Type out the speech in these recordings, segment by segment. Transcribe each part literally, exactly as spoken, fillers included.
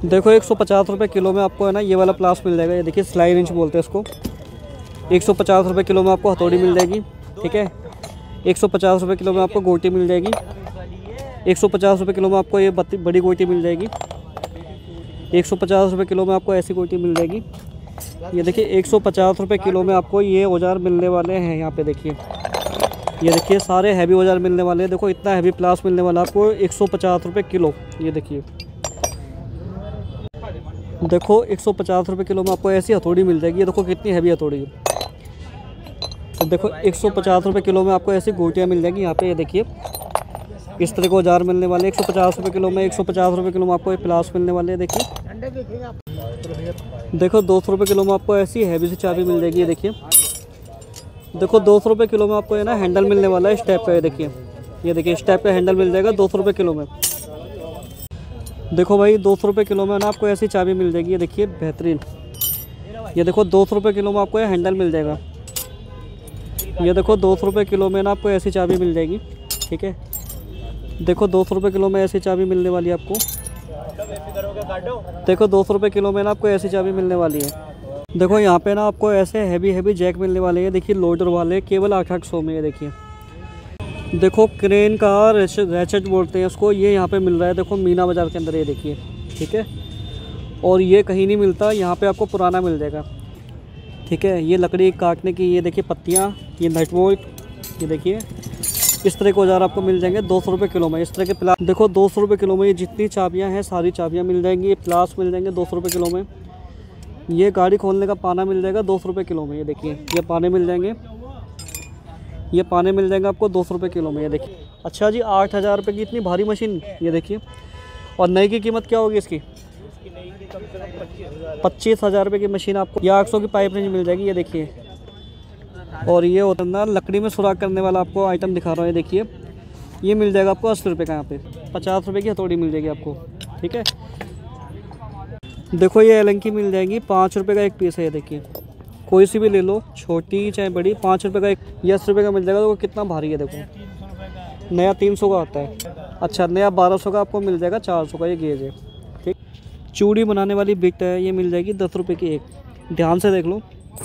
देखो एक सौ पचास रुपये किलो में आपको है ना ये वाला प्लास मिल जाएगा। ये देखिए सिलाई रिंच बोलते हैं इसको। एक सौ पचास रुपये किलो में आपको हथौड़ी मिल जाएगी। ठीक है, एक सौ पचास रुपये किलो में आपको गोटी मिल जाएगी। एक सौ पचास रुपये किलो में आपको ये बड़ी गोटी मिल जाएगी। एक सौ पचास रुपये किलो में आपको ऐसी गोटी मिल जाएगी। ये देखिए एक सौ पचास रुपये किलो में आपको ये औजार मिलने वाले हैं। यहाँ पे देखिए, ये देखिए सारे हैवी औजार मिलने वाले हैं। देखो इतना हैवी प्लास मिलने वाला आपको एक सौ पचास रुपये किलो। ये देखिए, देखो एक सौ पचास रुपये किलो में आपको ऐसी हथौड़ी मिल जाएगी। ये देखो कितनी हैवी हथौड़ी है। तो देखो एक सौ पचास रुपये किलो में आपको ऐसी गोटियाँ मिल जाएगी। यहाँ पे ये देखिए इस तरह के औजार मिलने वाले एक सौ पचास रुपये किलो में। एक सौ पचास रुपये किलो में आपको ये प्लास मिलने वाले हैं। देखिए देखो दो सौ रुपये किलो में आपको ऐसी हैवी सी चाबी मिल जाएगी। ये देखिए, देखो दो सौ रुपये किलो में आपको है ना हैंडल मिलने वाला है स्टेप पे। ये देखिए, ये देखिए स्टेप पे हैंडल मिल जाएगा दो सौ रुपये किलो में। देखो भाई दो सौ रुपये किलो में ना आपको ऐसी चाबी मिल जाएगी। ये देखिए बेहतरीन। ये देखो दो सौ रुपये किलो में आपको ये हैंडल मिल जाएगा। ये देखो दो सौ रुपये किलो में ना आपको ऐसी चाबी मिल जाएगी। ठीक है, देखो दो सौ रुपये किलो में ऐसी चाबी मिलने वाली है आपको। देखो दो सौ रुपये किलो में ना आपको ऐसी चाबी मिलने वाली है। देखो यहाँ पे ना आपको ऐसे हैवी हैवी जैक मिलने वाले हैं। देखिए लोडर वाले केवल आठ आठ सौ में। ये देखिए, देखो क्रेन का रैचेट बोलते हैं उसको, ये यहाँ पे मिल रहा है। देखो मीना बाज़ार के अंदर। ये देखिए, ठीक है, और ये कहीं नहीं मिलता, यहाँ पे आपको पुराना मिल जाएगा। ठीक है, ये लकड़ी काटने की ये देखिए पत्तियाँ, ये नट बोल्ट, ये देखिए इस तरह के औजार आपको मिल जाएंगे दो सौ रुपये किलो में। इस तरह के प्लास देखो दो सौ रुपये किलो में ये जितनी चाबियाँ हैं सारी चाबियाँ मिल जाएंगी। ये प्लास मिल जाएंगे दो सौ रुपये किलो में। ये गाड़ी खोलने का पाना मिल जाएगा दो सौ रुपये किलो में। ये देखिए ये पाने मिल जाएंगे, ये पाने मिल जाएंगे आपको दो सौ रुपये किलो में। ये देखिए, अच्छा जी आठ हज़ार रुपये की इतनी भारी मशीन। ये देखिए, और नई की कीमत क्या होगी इसकी? पच्चीस हज़ार रुपये की मशीन आपको। ये आठ सौ की पाइप रेंज मिल जाएगी। ये देखिए, और ये होता है ना लकड़ी में सुराख करने वाला आपको आइटम दिखा रहा हूँ। ये देखिए, ये मिल जाएगा आपको अस्सी रुपये का। यहाँ पे पचास रुपये की हथौड़ी मिल जाएगी आपको। ठीक है, देखो ये एलंकी मिल जाएगी पाँच रुपये का एक पीस है। ये देखिए कोई सी भी ले लो, छोटी चाहे बड़ी, पाँच रुपये का एक, ये अस्सी रुपये का मिल जाएगा। तो कितना भारी है देखो, नया तीन सौ का आता है। अच्छा नया बारह सौ का आपको मिल जाएगा, चार सौ का ये गेज है। ठीक, चूड़ी बनाने वाली बिट है, ये मिल जाएगी दस रुपये की एक। ध्यान से देख लो,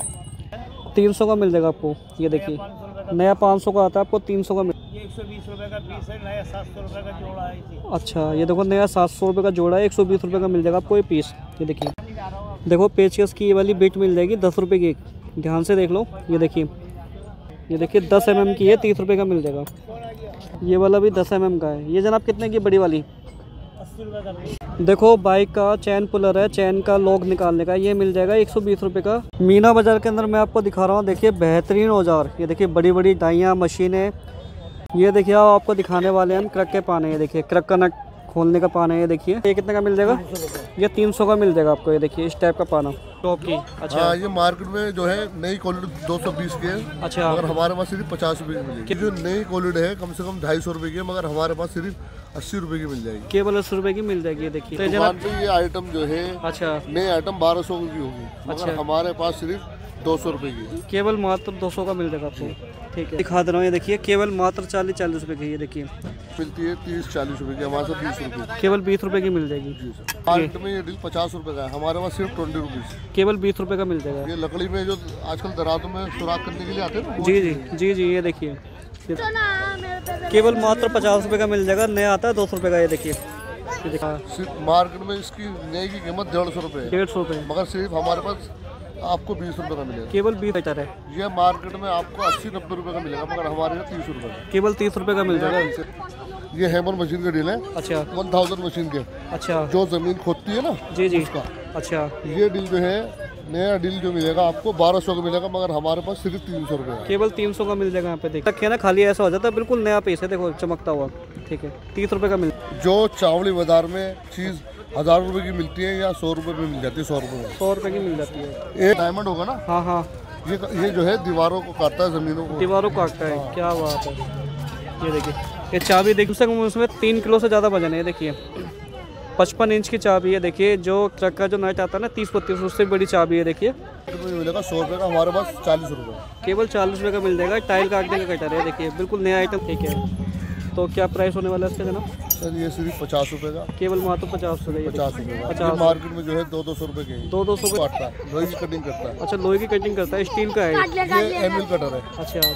तीन सौ का मिल जाएगा आपको। ये देखिए नया पाँच सौ का आता है, आपको तीन सौ का मिल। ये एक सौ बीस रुपये का पीस है, नया सात सौ रुपये का जोड़ा है। अच्छा ये देखो नया सात सौ रुपये का जोड़ा है, एक सौ बीस रुपये का मिल जाएगा आपको ये पीस। ये देखिए, देखो पेचकस की ये वाली बिट मिल जाएगी दस रुपये की एक। ध्यान से देख लो, ये देखिए, ये देखिए दस एम एम की है, तीस रुपये का मिल जाएगा। ये वाला भी दस एम एम का है। ये जनाब कितने की बड़ी वाली? अस्सी रुपये का। देखो बाइक का चैन पुलर है, चैन का लॉक निकालने का, ये मिल जाएगा एक सौ बीस रुपये का। मीना बाज़ार के अंदर मैं आपको दिखा रहा हूँ। देखिए बेहतरीन औजार, ये देखिए बड़ी बड़ी डाइयाँ मशीनें। ये देखिए आपको दिखाने वाले हैं हम क्रक के पाने। ये देखिए क्रक का नट खोलने का पाना है। ये देखिए ये कितने का मिल जाएगा? ये तीन सौ का मिल जाएगा आपको। ये देखिए इस टाइप का पाना टॉप की। अच्छा हाँ, ये मार्केट में जो है नई क्वालिटी दो सौ बीस की है। अच्छा, मगर हमारे पास सिर्फ पचास रुपए की मिलेगी। जो नई क्वालिटी है कम से कम ढाई सौ रुपए की है, मगर हमारे पास सिर्फ अस्सी रुपए की मिल जाएगी। केवल अस्सी रुपए की मिल जाएगी। ये देखिए दुकान पे ये आइटम जो है, अच्छा नई आइटम बारह सौ की होगी, मगर हमारे पास सिर्फ दो सौ रुपए की, केवल मात्र दो सौ का मिल जाएगा आपको। ठीक है, दिखा दे रहा हूँ। ये देखिए केवल मात्र चालीस चालीस रुपए की। ये देखिए मिलती है तीस चालीस रुपए की, हमारे साथ बीस रुपए, केवल बीस रुपए की मिल जाएगी। मार्केट में ये डील पचास रुपए का है, हमारे पास सिर्फ ट्वेंटी रुपीज, केवल बीस रुपए का मिल जाएगा। ये लकड़ी में जो आजकल दरातों में सुराख करने के लिए आते हैं। जी जी जी जी ये देखिए केवल मात्र पचास रुपए का मिल जाएगा। नया आता है दो सौ रुपए का। ये देखिए मार्केट में इसकी नई की कीमत डेढ़ सौ रुपए डेढ़ सौ रुपये, मगर सिर्फ हमारे पास आपको बीस रुपए का मिलेगा। केवल बीस मीटर है। ये मार्केट में आपको अस्सी नब्बे रुपए का मिलेगा, मगर हमारे यहाँ तीस रुपए का, केवल तीस रुपए का मिल जाएगा। ये हैमर मशीन का डील है। अच्छा वन थाउजेंड मशीन के। अच्छा, जो जमीन खोदती है ना, जी जी उसका। अच्छा, ये डील जो है नया डील जो मिलेगा आपको बारह सौ का मिलेगा, मगर हमारे पास सिर्फ तीन सौ रुपये, केवल तीन सौ का मिल जाएगा। यहाँ पे देख रखे ना, खाली ऐसा हो जाता है, बिल्कुल नया पीस है। देखो चमकता हुआ। ठीक है, तीस रुपए का मिल। जो चावली बाजार में चीज़ हजार रुपए की मिलती है या सौ रुपए में मिल जाती है, सौ रुपए में सौ रुपए की मिल जाती है। एक डायमंड होगा ना, हाँ हाँ, ये ये जो है दीवारों को काटता है, जमीनों को दीवारों को काटता है। हाँ। क्या बात है। ये देखिए ये चाबी देख सकते हैं, उसमें तीन किलो से ज़्यादा वजन है। ये देखिए पचपन इंच की चाबी है। देखिए जो ट्रक का जो नट आता है ना तीस बत्तीस, उससे बड़ी चाबी है। देखिए मिलेगा सौ रुपये का, हमारे पास चालीस रुपये, केवल चालीस रुपये का मिल जाएगा। टाइल काटने का कटर है। देखिए बिल्कुल नया आइटम। ठीक है, तो क्या प्राइस होने वाला है इसका जनाब? सर ये सिर्फ पचास रुपए का, केवल मात्र पचास रुपये पचास रुपए का। पचास मार्केट में जो है दो दो सौ रुपए के हैं। दो दो सौ का काटता है, लोहे की कटिंग करता है। अच्छा लोहे की कटिंग करता है, स्टील का है ये एम एल कटर है।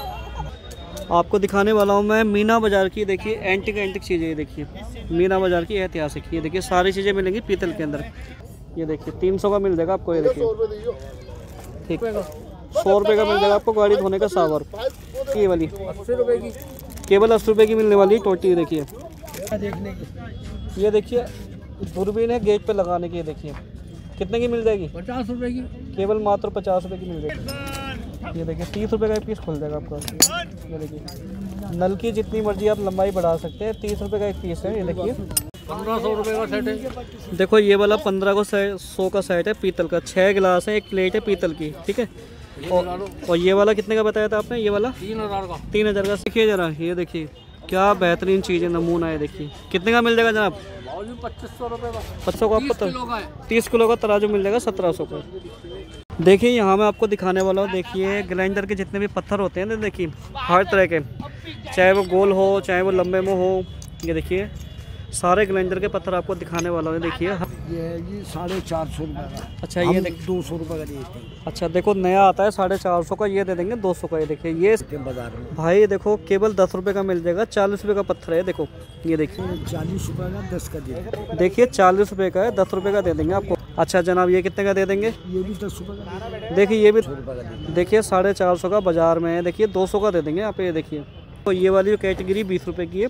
अच्छा आपको दिखाने वाला हूँ मैं मीना बाज़ार की, देखिए एंटिक एंटिक चीज़ें, ये देखिए मीना बाज़ार की ऐतिहासिक, ये देखिए सारी चीज़ें मिलेंगी पीतल के अंदर। ये देखिए तीन सौ का मिल जाएगा आपको, ये देखिए ठीक है सौ रुपये का मिल जाएगा आपको गाड़ी धोने का सावर। ये वाली अस्सी रुपये की, केवल अस्सी रुपये की मिलने वाली टोटी। देखिए देखने की, ये देखिए दूरबीन है गेट पे लगाने की, ये देखिए कितने की मिल जाएगी? पचास रुपए की, केवल मात्र पचास रुपये की मिल जाएगी। ये देखिए तीस रुपये का एक पीस खुल जाएगा आपका। ये देखिए नल की जितनी मर्जी आप लंबाई बढ़ा सकते हैं, तीस रुपये का एक पीस है। ये देखिए पंद्रह सौ रुपये का सेट है। देखो ये वाला पंद्रह को सौ का सेट है पीतल का, छः गिलास है, एक प्लेट है पीतल की, ठीक है। और, और ये वाला कितने का बताया था आपने? ये वाला तीन हज़ार का, तीन हज़ार का। देखिए जरा, ये देखिए क्या बेहतरीन चीज़ है, नमूना है। देखिए कितने का मिल जाएगा जनाब? पच्चीस सौ रुपये का, पच्चीस सौ का आपको आपको तीस किलो का तराजू मिल जाएगा सत्रह सौ का। देखिए यहाँ मैं आपको दिखाने वाला हूँ, देखिए ग्राइंडर के जितने भी पत्थर होते हैं ना, देखिए हर तरह के, चाहे वो गोल हो चाहे वो लंबे में हो, ये देखिए सारे ग्राइंडर के पत्थर आपको दिखाने वाला हूँ। देखिए ये ये साढ़े चार सौ रुपये का। अच्छा ये देख दो सौ रुपये का देते हैं। अच्छा देखो नया आता है साढ़े चार सौ का, ये दे देंगे दो सौ का। ये देखिए ये बाजार में भाई देखो केवल दस रुपये का मिल जाएगा, चालीस रुपये का पत्थर है। देखो ये देखिए चालीस रुपये का दस का देते, देखिए चालीस रुपये का है, दस रुपये का दे देंगे आपको। अच्छा जनाब ये कितने का दे देंगे? ये भी दस रुपये का, देखिए ये भी रुपये का देखिए साढ़े चार सौ का बाजार में है, देखिए दो सौ का दे देंगे आप। ये देखिए तो ये वाली कैटेगरी बीस रुपए की है,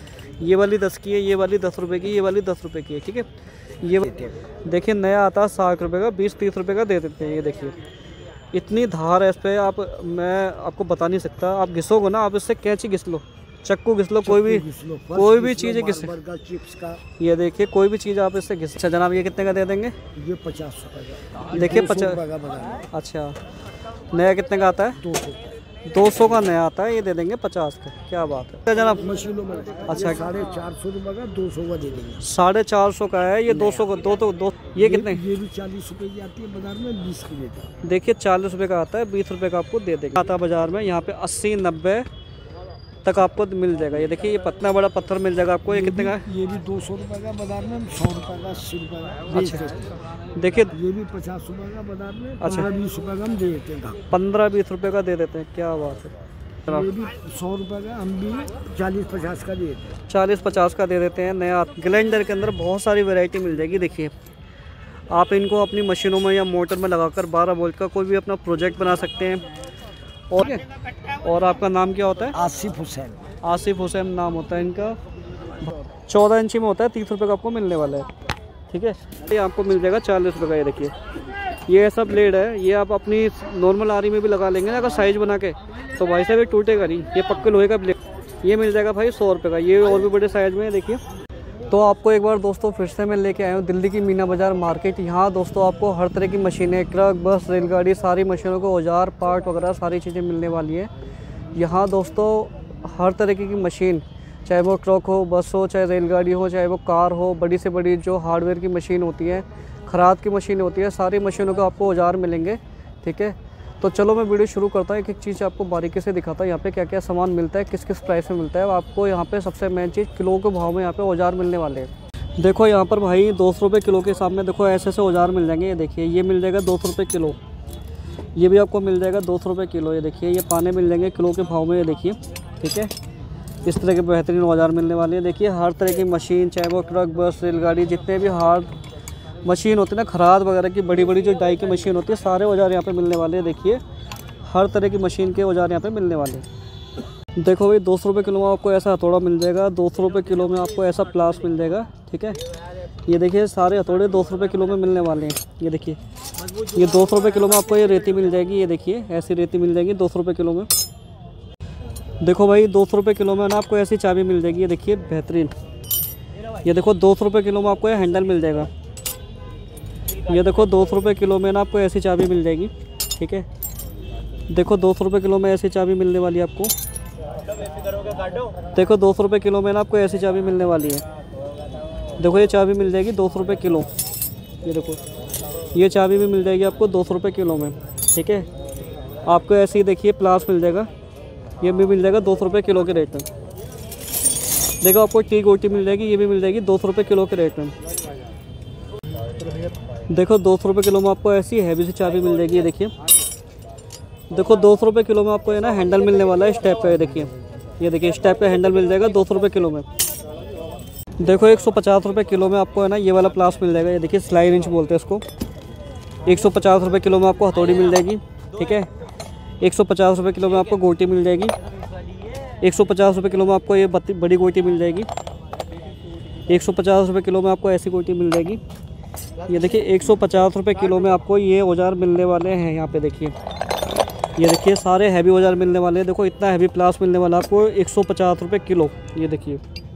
ये वाली दस की है, ये वाली दस रुपए की, ये वाली दस रुपए की है, ठीक है। ये देखिए नया आता है साठ रुपये का, बीस तीस रुपये का दे देते हैं। ये देखिए इतनी धार है इस पर, आप मैं आपको बता नहीं सकता। आप घिसोगे ना, आप इससे कैंची घिस लो, चक्कू घिस लो, कोई भी कोई भी चीज़ घिस, चिप्स का। ये देखिए कोई भी चीज़ आप इससे घिस। अच्छा जनाब ये कितने का दे देंगे? ये पचास रुपये का, देखिए पचास। अच्छा नया कितने का आता है? दो सौ दो सौ का नया आता है, ये दे देंगे पचास का। क्या बात है जनाब? मशीनों में अच्छा साढ़े चार सौ रुपये का दो सौ का दे देंगे। साढ़े चार सौ का है, ये दो सौ का दो तो दो। ये कितने? ये भी चालीस रुपये की आती है बाजार में, बीस की देता है। देखिए चालीस रुपये का आता है, बीस रुपये का आपको दे देगा। आता है बाजार में यहाँ पे अस्सी नब्बे तक आपको मिल जाएगा। ये देखिए ये पतना बड़ा पत्थर मिल जाएगा आपको। ये कितने का है? ये भी दो सौ रुपये का बाजार में, सौ रुपये का, अस्सी रुपये का। अच्छा देखिए ये भी पचास रुपये का बाजार में, अच्छा पंद्रह बीस रुपये का हम दे देते हैं। पंद्रह बीस रुपये का दे देते हैं, क्या बात है। ये भी सौ रुपये का, हम भी चालीस पचास का दे देते हैं। चालीस पचास का दे देते हैं। नया ग्राइंडर के अंदर बहुत सारी वैरायटी मिल जाएगी। देखिए आप इनको अपनी मशीनों में या मोटर में लगाकर बारह वोल्ट का कोई भी अपना प्रोजेक्ट बना सकते हैं। और और आपका नाम क्या होता है? आसिफ हुसैन। आसिफ हुसैन नाम होता है इनका। चौदह इंची में होता है, तीस रुपये का आपको मिलने वाला है, ठीक है। ये आपको मिल जाएगा चालीस रुपये का। ये देखिए ये ऐसा ब्लेड है, ये आप अपनी नॉर्मल आरी में भी लगा लेंगे ना अगर साइज बना के, तो भाई साहब ये टूटेगा नहीं। ये पक्के लोहे का ब्लेड, ये मिल जाएगा भाई सौ रुपये का। ये और भी बड़े साइज में है। देखिए तो आपको एक बार दोस्तों फिर से मैं लेके आया हूँ दिल्ली की मीना बाज़ार मार्केट। यहाँ दोस्तों आपको हर तरह की मशीनें, ट्रक, बस, रेलगाड़ी, सारी मशीनों को औजार, पार्ट वगैरह सारी चीज़ें मिलने वाली है। यहाँ दोस्तों हर तरीके की मशीन, चाहे वो ट्रक हो, बस हो, चाहे रेलगाड़ी हो, चाहे वो कार हो, बड़ी से बड़ी जो हार्डवेयर की मशीन होती है, खराद की मशीन होती है, सारी मशीनों के आपको औजार मिलेंगे, ठीक है। तो चलो मैं वीडियो शुरू करता हूँ, एक एक चीज़ आपको बारीकी से दिखाता हूँ यहाँ पे क्या क्या सामान मिलता है, किस किस प्राइस में मिलता है। आपको यहाँ पे सबसे मेन चीज़ किलो के भाव में यहाँ पे औजार मिलने वाले हैं। देखो यहाँ पर भाई दो सौ रुपये किलो के हिसाब में देखो ऐसे ऐसे औजार मिल जाएंगे। ये देखिए ये मिल जाएगा दो सौ रुपये किलो, ये भी आपको मिल जाएगा दो सौ रुपये किलो। ये देखिए ये पाने मिल जाएंगे किलो के भाव में। ये देखिए ठीक है, इस तरह के बेहतरीन औजार मिलने वाले हैं। देखिए हर तरह की मशीन, चाहे वो ट्रक, बस, रेलगाड़ी, जितने भी हार्ड मशीन होती है ना, खराद वगैरह की बड़ी बड़ी जो डाई की मशीन होती है, सारे औजार यहाँ पे मिलने वाले हैं। देखिए हर तरह की मशीन के औजार यहाँ पे मिलने वाले हैं। देखो भाई दो सौ रुपये किलो में आपको ऐसा हथौड़ा मिल जाएगा, दो सौ रुपये किलो में आपको ऐसा प्लास मिल जाएगा, ठीक है। ये देखिए सारे हथौड़े दो सौ रुपये किलो में मिलने वाले हैं। ये देखिए ये दो सौ रुपये किलो में आपको ये रेती मिल जाएगी। ये देखिए ऐसी रेती मिल जाएगी दो सौ रुपये किलो में। देखो भाई दो सौ रुपये किलो में ना आपको ऐसी चाबी मिल जाएगी। ये देखिए बेहतरीन, ये देखो दो सौ रुपये किलो में आपको ये हैंडल मिल जाएगा। ये देखो दो सौ रुपये किलो में ना आपको ऐसी चाबी मिल जाएगी, ठीक है। देखो दो सौ रुपये किलो में ऐसी चाबी मिलने वाली है आपको। देखो दो सौ रुपये किलो में ना आपको ऐसी चाबी मिलने वाली है। देखो ये चाबी मिल जाएगी दो सौ रुपये किलो। ये देखो ये चाबी भी मिल जाएगी आपको दो सौ रुपये किलो में, ठीक है। आपको ऐसे ही देखिए प्लास मिल जाएगा, ये भी मिल जाएगा दो सौ रुपये किलो के रेट में। देखो आपको टी गोटी मिल जाएगी, ये भी मिल जाएगी दो सौ रुपये किलो के रेट में। देखो दो सौ रुपये किलो में आपको ऐसी हैवी सी चाबी मिल जाएगी। ये देखिए, देखो दो सौ रुपये किलो में आपको है ना हैंडल मिलने वाला है इस टाइप का। ये देखिए, ये देखिए इस टाइप का हैंडल मिल जाएगा दो सौ रुपये किलो में। देखो एक सौ पचास रुपये किलो में आपको है ना ये वाला प्लास मिल जाएगा। ये देखिए स्लाइड इंच बोलते हैं इसको। एक सौ पचास रुपये किलो में आपको हथौड़ी मिल जाएगी। ठीक है, एक सौ पचास रुपये किलो में आपको गोटी मिल जाएगी। एक सौ पचास रुपये किलो में आपको ये बड़ी गोटी मिल जाएगी। एक सौ पचास रुपये किलो में आपको ऐसी गोटी मिल जाएगी। ये देखिए एक सौ पचास रुपये किलो में आपको ये औजार मिलने वाले हैं। यहाँ पे देखिए, ये देखिए सारे हैवी औजार मिलने वाले हैं। देखो इतना हैवी प्लास मिलने वाला आपको एक सौ पचास रुपये किलो। ये देखिए,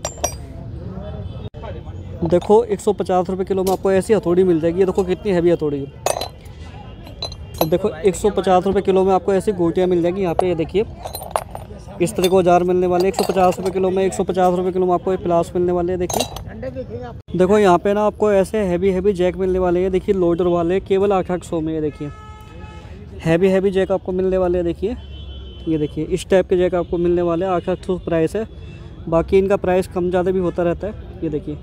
देखो एक सौ पचास रुपये किलो में आपको ऐसी हथौड़ी मिल जाएगी। ये देखो कितनी हैवी हथौड़ी है। तो देखो एक सौ पचास रुपये किलो में आपको ऐसी गोटियाँ मिल जाएगी। यहाँ पे ये देखिए इस तरह के औजार मिलने वाले एक सौ पचास रुपये किलो में। एक सौ पचास रुपये किलो में आपको ये प्लास मिलने वाले हैं। देखिए, देखो यहाँ पे ना आपको ऐसे हैवी हैवी जैक मिलने वाले हैं। देखिए लोडर वाले केवल आठ आठ सौ में। ये देखिए हैवी हैवी जैक आपको मिलने वाले हैं। देखिए, ये देखिए इस टाइप के जैक आपको मिलने वाले हैं। आठ आठ सौ प्राइस है, बाकी इनका प्राइस कम ज़्यादा भी होता रहता है। ये देखिए,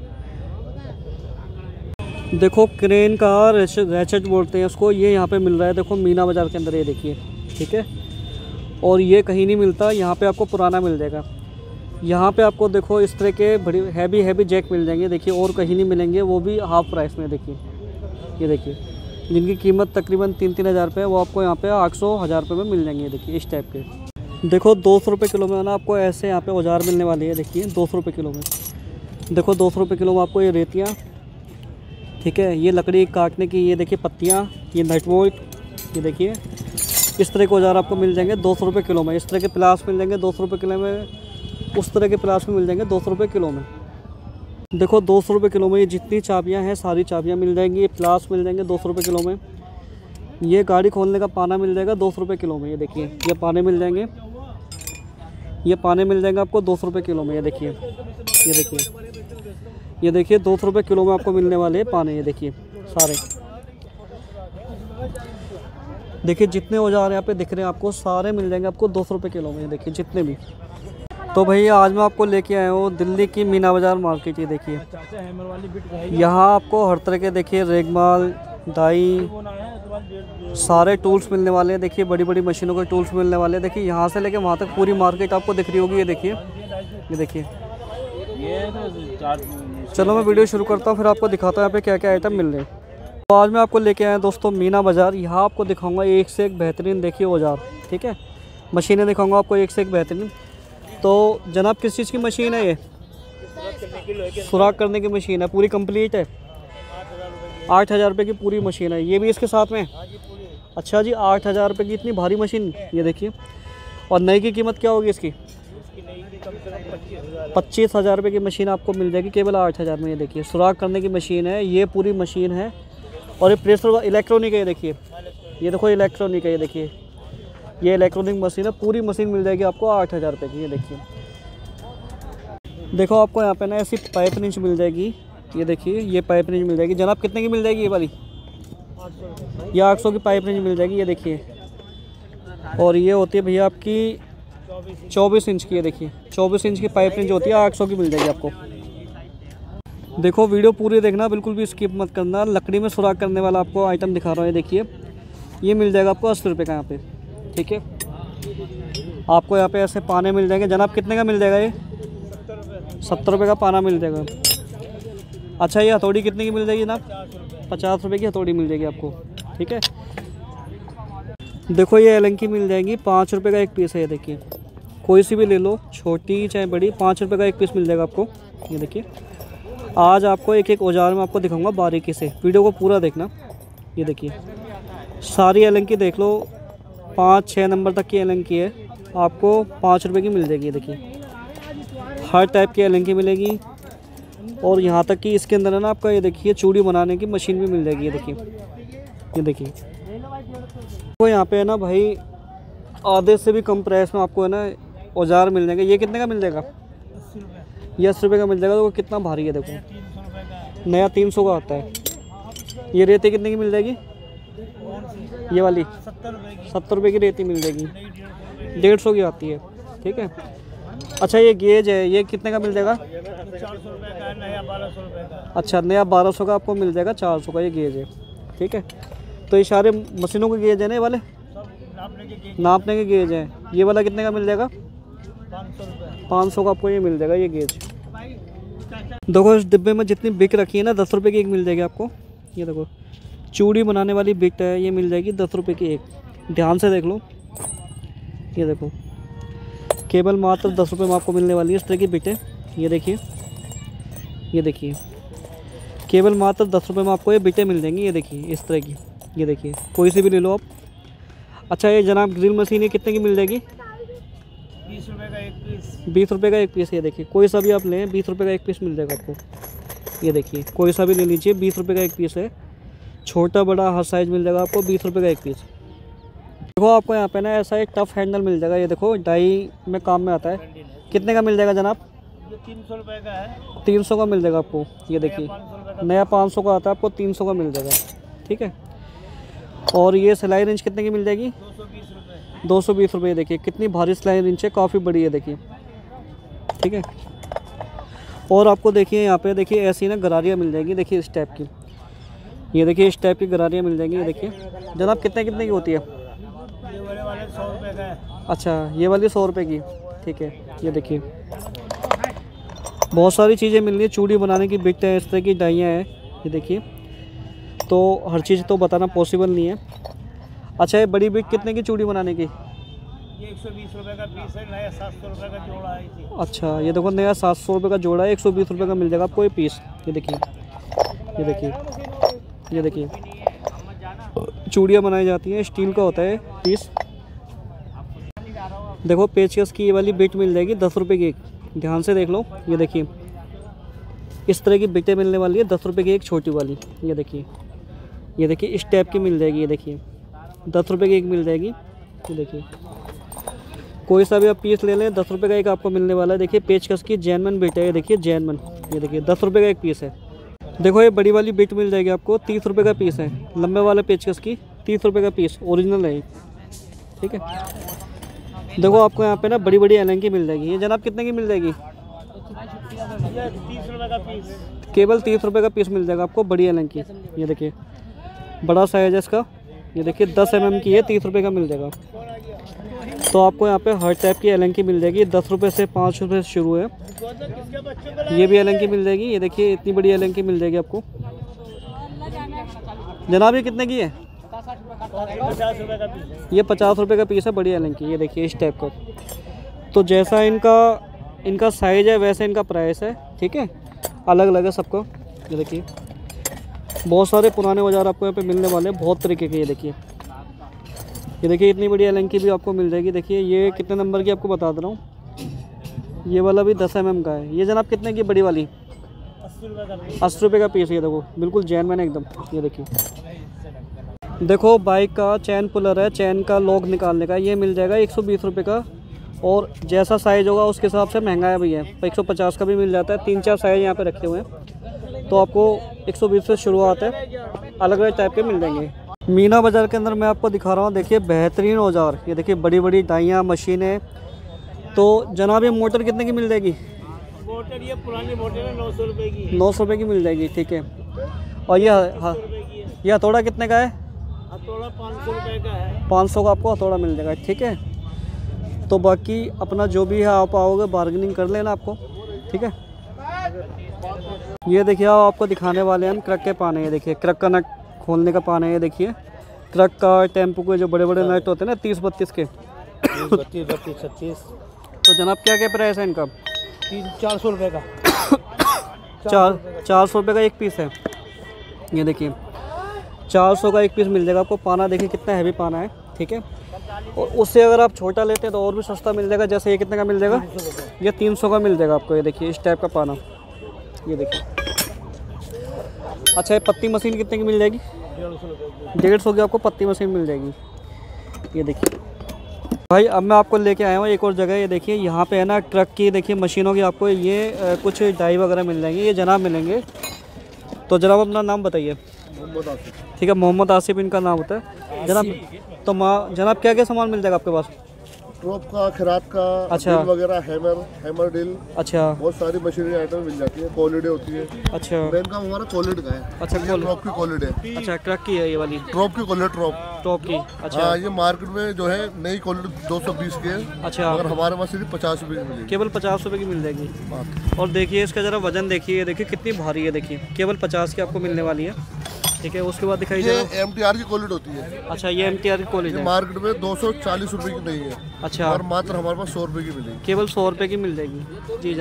देखो क्रेन का रैचेट बोलते हैं उसको, ये यहाँ पे मिल रहा है। देखो मीना बाज़ार के अंदर। ये देखिए, ठीक है, और ये कहीं नहीं मिलता, यहाँ पे आपको पुराना मिल जाएगा। यहाँ पे आपको देखो इस तरह के बड़ी हैवी हैवी जैक मिल जाएंगे। देखिए और कहीं नहीं मिलेंगे, वो भी हाफ प्राइस में। देखिए, ये देखिए जिनकी कीमत तकरीबन तीन तीन हज़ार रुपये है, वो आपको यहाँ पे आठ सौ हज़ार रुपये में मिल जाएंगे। देखिए इस टाइप के। देखो दो सौ रुपये किलो में ना आपको ऐसे यहाँ पे औजार मिलने वाली है। देखिए दो सौ रुपये किलो में। देखो दो सौ रुपये किलो में आपको ये रेतियाँ, ठीक है, ये लकड़ी काटने की, ये देखिए पत्तियाँ, ये नट बोल्ट, ये देखिए इस तरह के औजार आपको मिल जाएंगे दो सौ रुपये किलो में। इस तरह के प्लास मिल जाएंगे दो सौ रुपये किलो में। उस तरह के प्लास में मिल जाएंगे दो सौ रुपये किलो में। देखो दो सौ रुपये किलो में ये जितनी चाबियां हैं सारी चाबियां मिल जाएंगी। ये प्लास मिल जाएंगे दो सौ रुपये किलो में। ये गाड़ी खोलने का पाना मिल जाएगा दो सौ रुपये किलो में। ये देखिए ये पाने मिल जाएंगे, ये पाने मिल जाएंगे आपको दो सौ रुपये किलो में। ये देखिए, ये देखिए, ये देखिए दो सौ रुपये किलो में आपको मिलने वाले हैं पाने। ये देखिए सारे, देखिए जितने औजार यहाँ पे दिख रहे हैं आपको सारे मिल जाएंगे आपको दो सौ रुपये किलो में। ये देखिए जितने भी। तो भैया आज मैं आपको लेके आया हूँ दिल्ली की मीना बाज़ार मार्केट। ये देखिए यहाँ आपको हर तरह के देखिए रेगमाल, दाई, सारे टूल्स मिलने वाले हैं। देखिए बड़ी बड़ी मशीनों के टूल्स मिलने वाले हैं। देखिए यहाँ से लेके वहाँ तक पूरी मार्केट आपको दिख रही होगी। ये देखिए, ये देखिए। चलो मैं वीडियो शुरू करता हूँ, फिर आपको दिखाता हूँ यहाँ पे क्या क्या आइटम मिल रहे हैं। तो आज मैं आपको लेके आया दोस्तों मीना बाज़ार। यहाँ आपको दिखाऊंगा एक से एक बेहतरीन देखिए औजार, ठीक है, मशीनें दिखाऊंगा आपको एक से एक बेहतरीन। तो जनाब किस चीज़ की मशीन है ये? सुराख करने की मशीन है, पूरी कंप्लीट है। आठ हज़ार रुपये की पूरी मशीन है। ये भी इसके साथ में। अच्छा जी, आठ हज़ार रुपये की इतनी भारी मशीन। ये देखिए, और नई की कीमत क्या होगी इसकी? पच्चीस हज़ार रुपये की मशीन आपको मिल जाएगी केवल आठ हज़ार में। ये देखिए सुराख करने की मशीन है, ये पूरी मशीन है। और ये प्रेशर इलेक्ट्रॉनिक है। ये देखिए, ये देखो इलेक्ट्रॉनिक है। ये देखिए ये इलेक्ट्रॉनिक मशीन है, पूरी मशीन मिल जाएगी आपको आठ हज़ार रुपये की। ये देखिए, देखो आपको यहाँ पे ना ऐसी पाइप रिंच मिल जाएगी। ये देखिए ये पाइप रिंच मिल जाएगी। जनाब कितने की मिल जाएगी ये वाली? ये आठ सौ की पाइप रिंच मिल जाएगी। ये देखिए, और ये होती है भैया आपकी चौबीस इंच की। ये देखिए चौबीस इंच की पाइप रिंच होती है, आठ सौ की मिल जाएगी आपको। देखो वीडियो पूरी देखना, बिल्कुल भी स्किप मत करना। लकड़ी में सुराख करने वाला आपको आइटम दिखा रहा हूँ। ये देखिए ये मिल जाएगा आपको अस्सी रुपये का यहाँ पे, ठीक है। आपको यहाँ पे ऐसे पाने मिल जाएंगे। जनाब कितने का मिल जाएगा ये? सत्तर रुपये का पाना मिल जाएगा। अच्छा ये हथौड़ी कितने की मिल जाएगी जनाब? पचास रुपये की हथौड़ी मिल जाएगी आपको, ठीक है। देखो ये एलंकी मिल जाएगी, पाँच रुपये का एक पीस है। ये देखिए कोई सी भी ले लो, छोटी चाहे बड़ी, पाँच रुपये का एक पीस मिल जाएगा आपको। ये देखिए आज आपको एक एक औजार में आपको दिखाऊंगा बारीकी से, वीडियो को पूरा देखना। ये देखिए सारी एलंकी देख लो, पाँच छः नंबर तक की एलंकी है, आपको पाँच रुपये की मिल जाएगी। ये देखिए हर टाइप की एलंकी मिलेगी। और यहाँ तक कि इसके अंदर है ना आपका ये देखिए चूड़ी बनाने की मशीन भी मिल जाएगी। ये देखिए, ये देखिए तो यहाँ पे है ना भाई आधे से भी कम प्राइस में आपको है ना औजार मिल जाएंगे। ये कितने का मिल जाएगा? ये अस्सी रुपये का मिल जाएगा। तो कितना भारी है देखो, नया तीन सौ का आता है। ये रेती कितने की मिल जाएगी? ये वाली सत्तर रुपये की रेती मिल जाएगी, डेढ़ सौ की आती है, ठीक है। अच्छा ये गेज है, ये कितने का मिल जाएगा? चार सौ रुपये का है, नया बारह सौ रुपये का। अच्छा नया बारह सौ का आपको मिल जाएगा, चार सौ का ये गेज है। ठीक है, तो ये सारे मशीनों के गेज है ना ये वाले? सब नापने के गेज नापने के गेज हैं। ये वाला कितने का मिल जाएगा? पाँच सौ रुपये। पाँच सौ का आपको ये मिल जाएगा ये गेज। देखो इस डिब्बे में जितनी बिक रखी है ना, दस रुपये की एक मिल जाएगी आपको। ये देखो चूड़ी बनाने वाली बिट है, ये मिल जाएगी दस रुपये की एक। ध्यान से देख लो, ये देखो केवल मात्र दस रुपये में आपको मिलने वाली है इस तरह की बिटें। ये देखिए, ये देखिए केवल मात्र दस रुपये में आपको ये बिटें मिल जाएंगी। ये देखिए इस तरह की, ये देखिए कोई सी भी ले लो आप। अच्छा ये जनाब ग्रिल मशीन ये कितने की मिल जाएगी? बीस रुपये का एक पीस। बीस रुपये का एक पीस। ये देखिए कोई सा भी आप लें, बीस रुपये का एक पीस मिल जाएगा आपको। ये देखिए कोई सा भी ले लीजिए, बीस रुपये का एक पीस है। छोटा बड़ा हर साइज़ मिल जाएगा आपको, बीस रुपये का एक पीस। देखो आपको यहाँ पे ना ऐसा एक टफ हैंडल मिल जाएगा। ये देखो डाई में काम में आता है। कितने का मिल जाएगा जनाब? ये तीन सौ रुपये का है। तीन सौ का मिल जाएगा आपको। ये देखिए नया पाँच सौ का आता है, आपको तीन सौ का मिल जाएगा। ठीक है, और ये सिलाई रेंज कितने की मिल जाएगी? दो सौ बीस रुपये। दो सौ बीस रुपये। देखिए कितनी भारी सिलाई रेंज है, काफ़ी बड़ी है देखिए। ठीक है, और आपको देखिए यहाँ पे देखिए ऐसी ना गरारियाँ मिल जाएगी। देखिए इस टाइप की, ये देखिए इस टाइप की गरारियाँ मिल जाएंगी। ये देखिए जनाब कितने कितने की होती है? ये बड़े वाले सौ रुपये का है। अच्छा ये वाली सौ रुपये की। ठीक है, ये देखिए बहुत सारी चीज़ें मिल रही है। चूड़ी बनाने की बिट है, इस तरह की डाइयाँ हैं। ये देखिए, तो हर चीज़ तो बताना पॉसिबल नहीं है। अच्छा ये बड़ी बिट कितने की चूड़ी बनाने की? ये एक सौ बीस रुपये का पीस है, नया सात सौ रुपये का जोड़ा है इसी। अच्छा ये देखो नया सात सौ रुपये का जोड़ा है, एक सौ बीस रुपये का मिल जाएगा आपको ये पीस। ये देखिए, ये देखिए, ये देखिए चूड़ियाँ बनाई जाती हैं, स्टील का होता है पीस। देखो पेचकस की ये वाली बिट मिल जाएगी दस रुपये की एक। ध्यान से देख लो, ये देखिए इस तरह की बिटें मिलने वाली है, दस रुपये की एक छोटी वाली। ये देखिए, ये देखिए इस टाइप की मिल जाएगी। ये देखिए दस रुपये की एक मिल जाएगी। ये देखिए कोई सा भी आप पीस ले लें, दस रुपये का एक आपको मिलने वाला है। देखिए पेचकस की जैनमन बिट है। ये देखिए जैनमन, ये देखिए दस रुपये का एक पीस है। देखो ये बड़ी वाली बिट मिल जाएगी आपको, तीस रुपये का पीस है। लंबे वाले पेचकस की तीस रुपये का पीस, ओरिजिनल है। ठीक है, देखो आपको यहाँ पे ना बड़ी बड़ी एलन की मिल जाएगी। ये जनाब कितने की मिल जाएगी? ये तीस रुपये का पीस। केवल तीस रुपये का पीस मिल जाएगा आपको बड़ी एलन की। ये देखिए बड़ा साइज है इसका। ये देखिए दस एम एम की है, तीस रुपये का मिल जाएगा। तो आपको यहाँ पे हर टाइप की एलन की मिल जाएगी। दस रुपये से पाँच रुपये से शुरू है। ये भी एलन की मिल जाएगी। ये देखिए इतनी बड़ी एलन की मिल जाएगी आपको। जनाब ये कितने की है? पचास रुपये का पीस है। ये पचास रुपये का पीस है बड़ी एलन की। ये देखिए इस टाइप का। तो जैसा इनका इनका साइज है वैसे इनका प्राइस है। ठीक है, अलग अलग है सबको। ये देखिए बहुत सारे पुराने औजार आपको यहाँ पे मिलने वाले हैं, बहुत तरीके के। ये देखिए, ये देखिए इतनी बड़ी एलन की भी आपको मिल जाएगी। देखिए ये कितने नंबर की आपको बता दे रहा हूँ। ये वाला भी दस एम एम का है। ये जनाब कितने की बड़ी वाली? अस्सी रुपये का पीस। अस्सी रुपये का पीस। ये देखो बिल्कुल जैनमैन है एकदम। ये देखिए देखो बाइक का चैन पुलर है, चैन का लॉक निकालने का। ये मिल जाएगा एक सौ बीस रुपये का, और जैसा साइज़ होगा उसके हिसाब से महंगा है भैया। एक सौ पचास का भी मिल जाता है। तीन चार साइज़ यहाँ पे रखे हुए हैं, तो आपको एक सौ बीस से शुरुआत है। अलग अलग टाइप के मिल जाएंगे। मीना बाज़ार के अंदर मैं आपको दिखा रहा हूँ। देखिए बेहतरीन औजार। ये देखिए बड़ी बड़ी डाइयाँ, मशीनें। तो जनाब ये मोटर कितने की मिल जाएगी? मोटर ये पुरानी मोटर है, नौ सौ रुपये की। नौ सौ रुपये की मिल जाएगी। ठीक है, और ये हाँ ये हथौड़ा कितने का है? हथौड़ा पाँच सौ रुपये का है। पाँच सौ का आपको हथौड़ा मिल जाएगा। ठीक है, तो बाकी अपना जो भी है आप आओगे बार्गेनिंग कर लेना आपको। ठीक है, ये देखिए आपको दिखाने वाले हैं हम क्रक के पाने। ये देखिए क्रक का नट खोलने का पाना है। ये देखिए क्रक का, टेम्पो के जो बड़े बड़े नट होते हैं ना, तीस बत्तीस के। बत्तीस बत्तीस छत्तीस। तो जनाब क्या क्या प्राइस है इनका? तीन चार सौ रुपये का। चार चार सौ रुपये का एक पीस है। ये देखिए चार सौ का एक पीस मिल जाएगा आपको। पाना देखिए कितना हैवी पाना है। ठीक है, और उससे अगर आप छोटा लेते हैं तो और भी सस्ता मिल जाएगा। जैसे ये कितने का मिल जाएगा? ये तीन सौ का मिल जाएगा आपको। ये देखिए इस टाइप का पाना। ये देखिए अच्छा ये पत्ती मशीन कितने की मिल जाएगी? डेढ़ सौ रुपये। डेढ़ सौ की आपको पत्ती मशीन मिल जाएगी। ये देखिए भाई अब मैं आपको लेके आया हूँ एक और जगह। ये देखिए यहाँ पे है ना ट्रक की देखिए मशीनों की आपको ये आ, कुछ डाई वगैरह मिल जाएंगे। ये जनाब मिलेंगे। तो जनाब अपना नाम बताइए। मोहम्मद आसिफ। ठीक है, मोहम्मद आसिफ इनका नाम होता है जनाब। तो माँ जनाब क्या क्या सामान मिल जाएगा आपके पास? ट्रॉप का, खरात का, अच्छा। ड्रिल वगैरह, हैमर हैमर ड्रिल, अच्छा बहुत सारी मशीनरी आइटम मिल जाती है। कॉलिडे होती है। अच्छा मेन काम हमारा कॉलिड का है। अच्छा, ये ट्रॉप की कॉलिड है। अच्छा क्रक की है ये वाली, ट्रॉप की कॉलिड, ट्रॉप टॉप की। अच्छा हाँ, ये मार्केट में जो है नई क्वालिटी दो सौ बीस की है। अच्छा, अगर हमारे पास सिर्फ पचास रुपए की मिलेगी। केवल पचास रुपए की मिल जाएगी। बात। और देखिए इसका जरा वजन देखिए, देखिए कितनी भारी है, देखिए केवल पचास की आपको मिलने वाली है। ठीक है, उसके बाद दिखाई ये जरा। एम टी आर की क्वालिटी होती है। अच्छा, ये एम टी आर की क्वालिटी ये है। मार्केट में दो सौ चालीस रुपए की नहीं है। अच्छा, और मात्र हमारे पास सौ रुपए की मिलेगी। केवल सौ रुपए की मिल जाएगी जी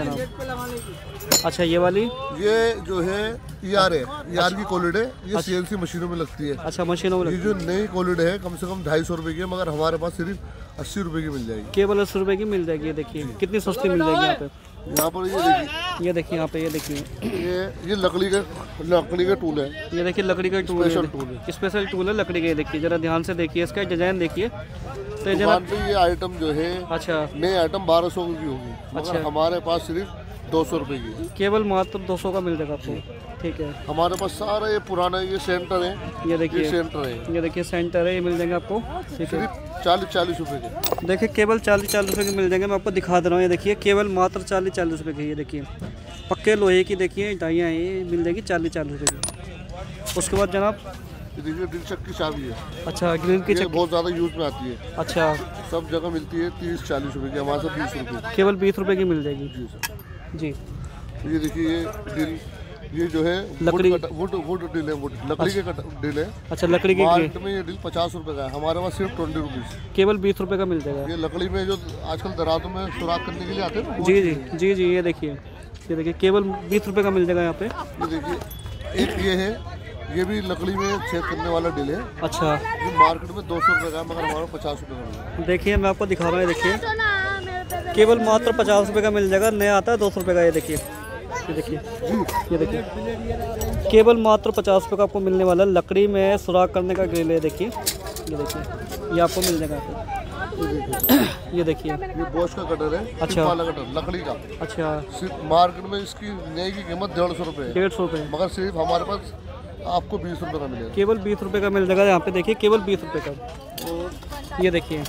जनाब। अच्छा, ये वाली ये जो है ई आर है, ई आर की क्वालिटी है। ये सी एन सी मशीनों में लगती है। अच्छा, मशीनों में ये जो नई क्वालिटी है कम से कम ढाई सौ रुपए की है, मगर हमारे पास सिर्फ अस्सी रुपए की मिल जाएगी। केवल अस्सी रुपए की मिल जाएगी। ये देखिए कितनी सस्ती मिल जाएगी यहाँ पे। यहाँ पर ये देखिए, ये देखिए यहाँ पे, ये देखिए ये ये लकड़ी का लकड़ी का टूल है। ये देखिए लकड़ी का टूल स्पेशल है, टूल है। स्पेशल टूल है लकड़ी का। ये देखिए जरा ध्यान से देखिए, इसका डिजाइन देखिए। तो ये दुकान जनाब, पे ये आइटम जो है, अच्छा नए आइटम बारह सौ की होगी, मगर अच्छा। हमारे पास सिर्फ दो सौ रुपए की। केवल मात्र दो सौ का मिल जाएगा आपको। ठीक है, हमारे पास सारा ये पुराना ये सेंटर है। ये ये देखिए, सेंटर है, ये देखिए सेंटर है, ये मिल जाएंगे आपको। ठीक है, सिर्फ चालीस चालीस रुपए के। देखिए केवल चालीस चालीस रुपए के मिल जाएंगे। मैं आपको दिखा दे रहा हूँ, ये देखिए केवल मात्र चालीस चालीस रुपए की। ये देखिए पक्के लोहे की, देखिए टाइयाँ हैं, ये मिल जाएगी चालीस चालीस रुपए की। उसके बाद जनाब, ये देखिए ड्रिल चक की चाबी है। अच्छा ग्रिल की ये चक्की, बहुत ज़्यादा यूज में आती है। अच्छा सब जगह मिलती है तीस चालीस रुपए की, हमारे साथ बीस रुपए की। केवल बीस रुपए की मिल जाएगी जी सर। जी। ये देखिए ये ड्रिल, ये जो है लकड़ी- wood cut- wood wood drill है, वुड लकड़ी के कट- ड्रिल है। अच्छा, लकड़ी की मार्केट में ये ड्रिल पचास रुपए का है, हमारे पास सिर्फ ट्वेंटी रुपीज़। केवल बीस रुपए का मिल जाएगा। ये लकड़ी में जो आजकल दरातों में सुराख करने के लिए आते हैं ना, वो जी जी जी जी। ये देखिए, ये देखिए केवल बीस रुपए का मिल जाएगा यहाँ पे। ये देखिए एक ये है, ये भी लकड़ी में छेद करने वाला ड्रिल है। अच्छा, ये मार्केट में दो सौ रुपये का है, मगर हमारा पचास रुपये का मिलेगा। देखिए मैं आपको दिखा रहा हूँ, ये देखिए केवल मात्र पचास रुपए का मिल जाएगा। नया आता है दो सौ रुपये का। ये देखिए, ये देखिए, ये देखिए केवल मात्र पचास रुपये का आपको मिलने वाला है। लकड़ी में सुराख करने का ग्रिल है। देखिए, ये देखिए, ये आपको मिल जाएगा आपको। ये देखिए, ये बॉश का कटर है। अच्छा। सिर्फ वाला कटर लकड़ी का। अच्छा, सिर्फ मार्केट में इसकी नई की कीमत डेढ़ सौ रुपये है, डेढ़ सौ रुपये, मगर सिर्फ हमारे पास आपको बीस रुपये का मिलेगा। केवल बीस रुपए का मिल जाएगा यहाँ पे। देखिए केवल बीस रुपए का। और ये देखिए,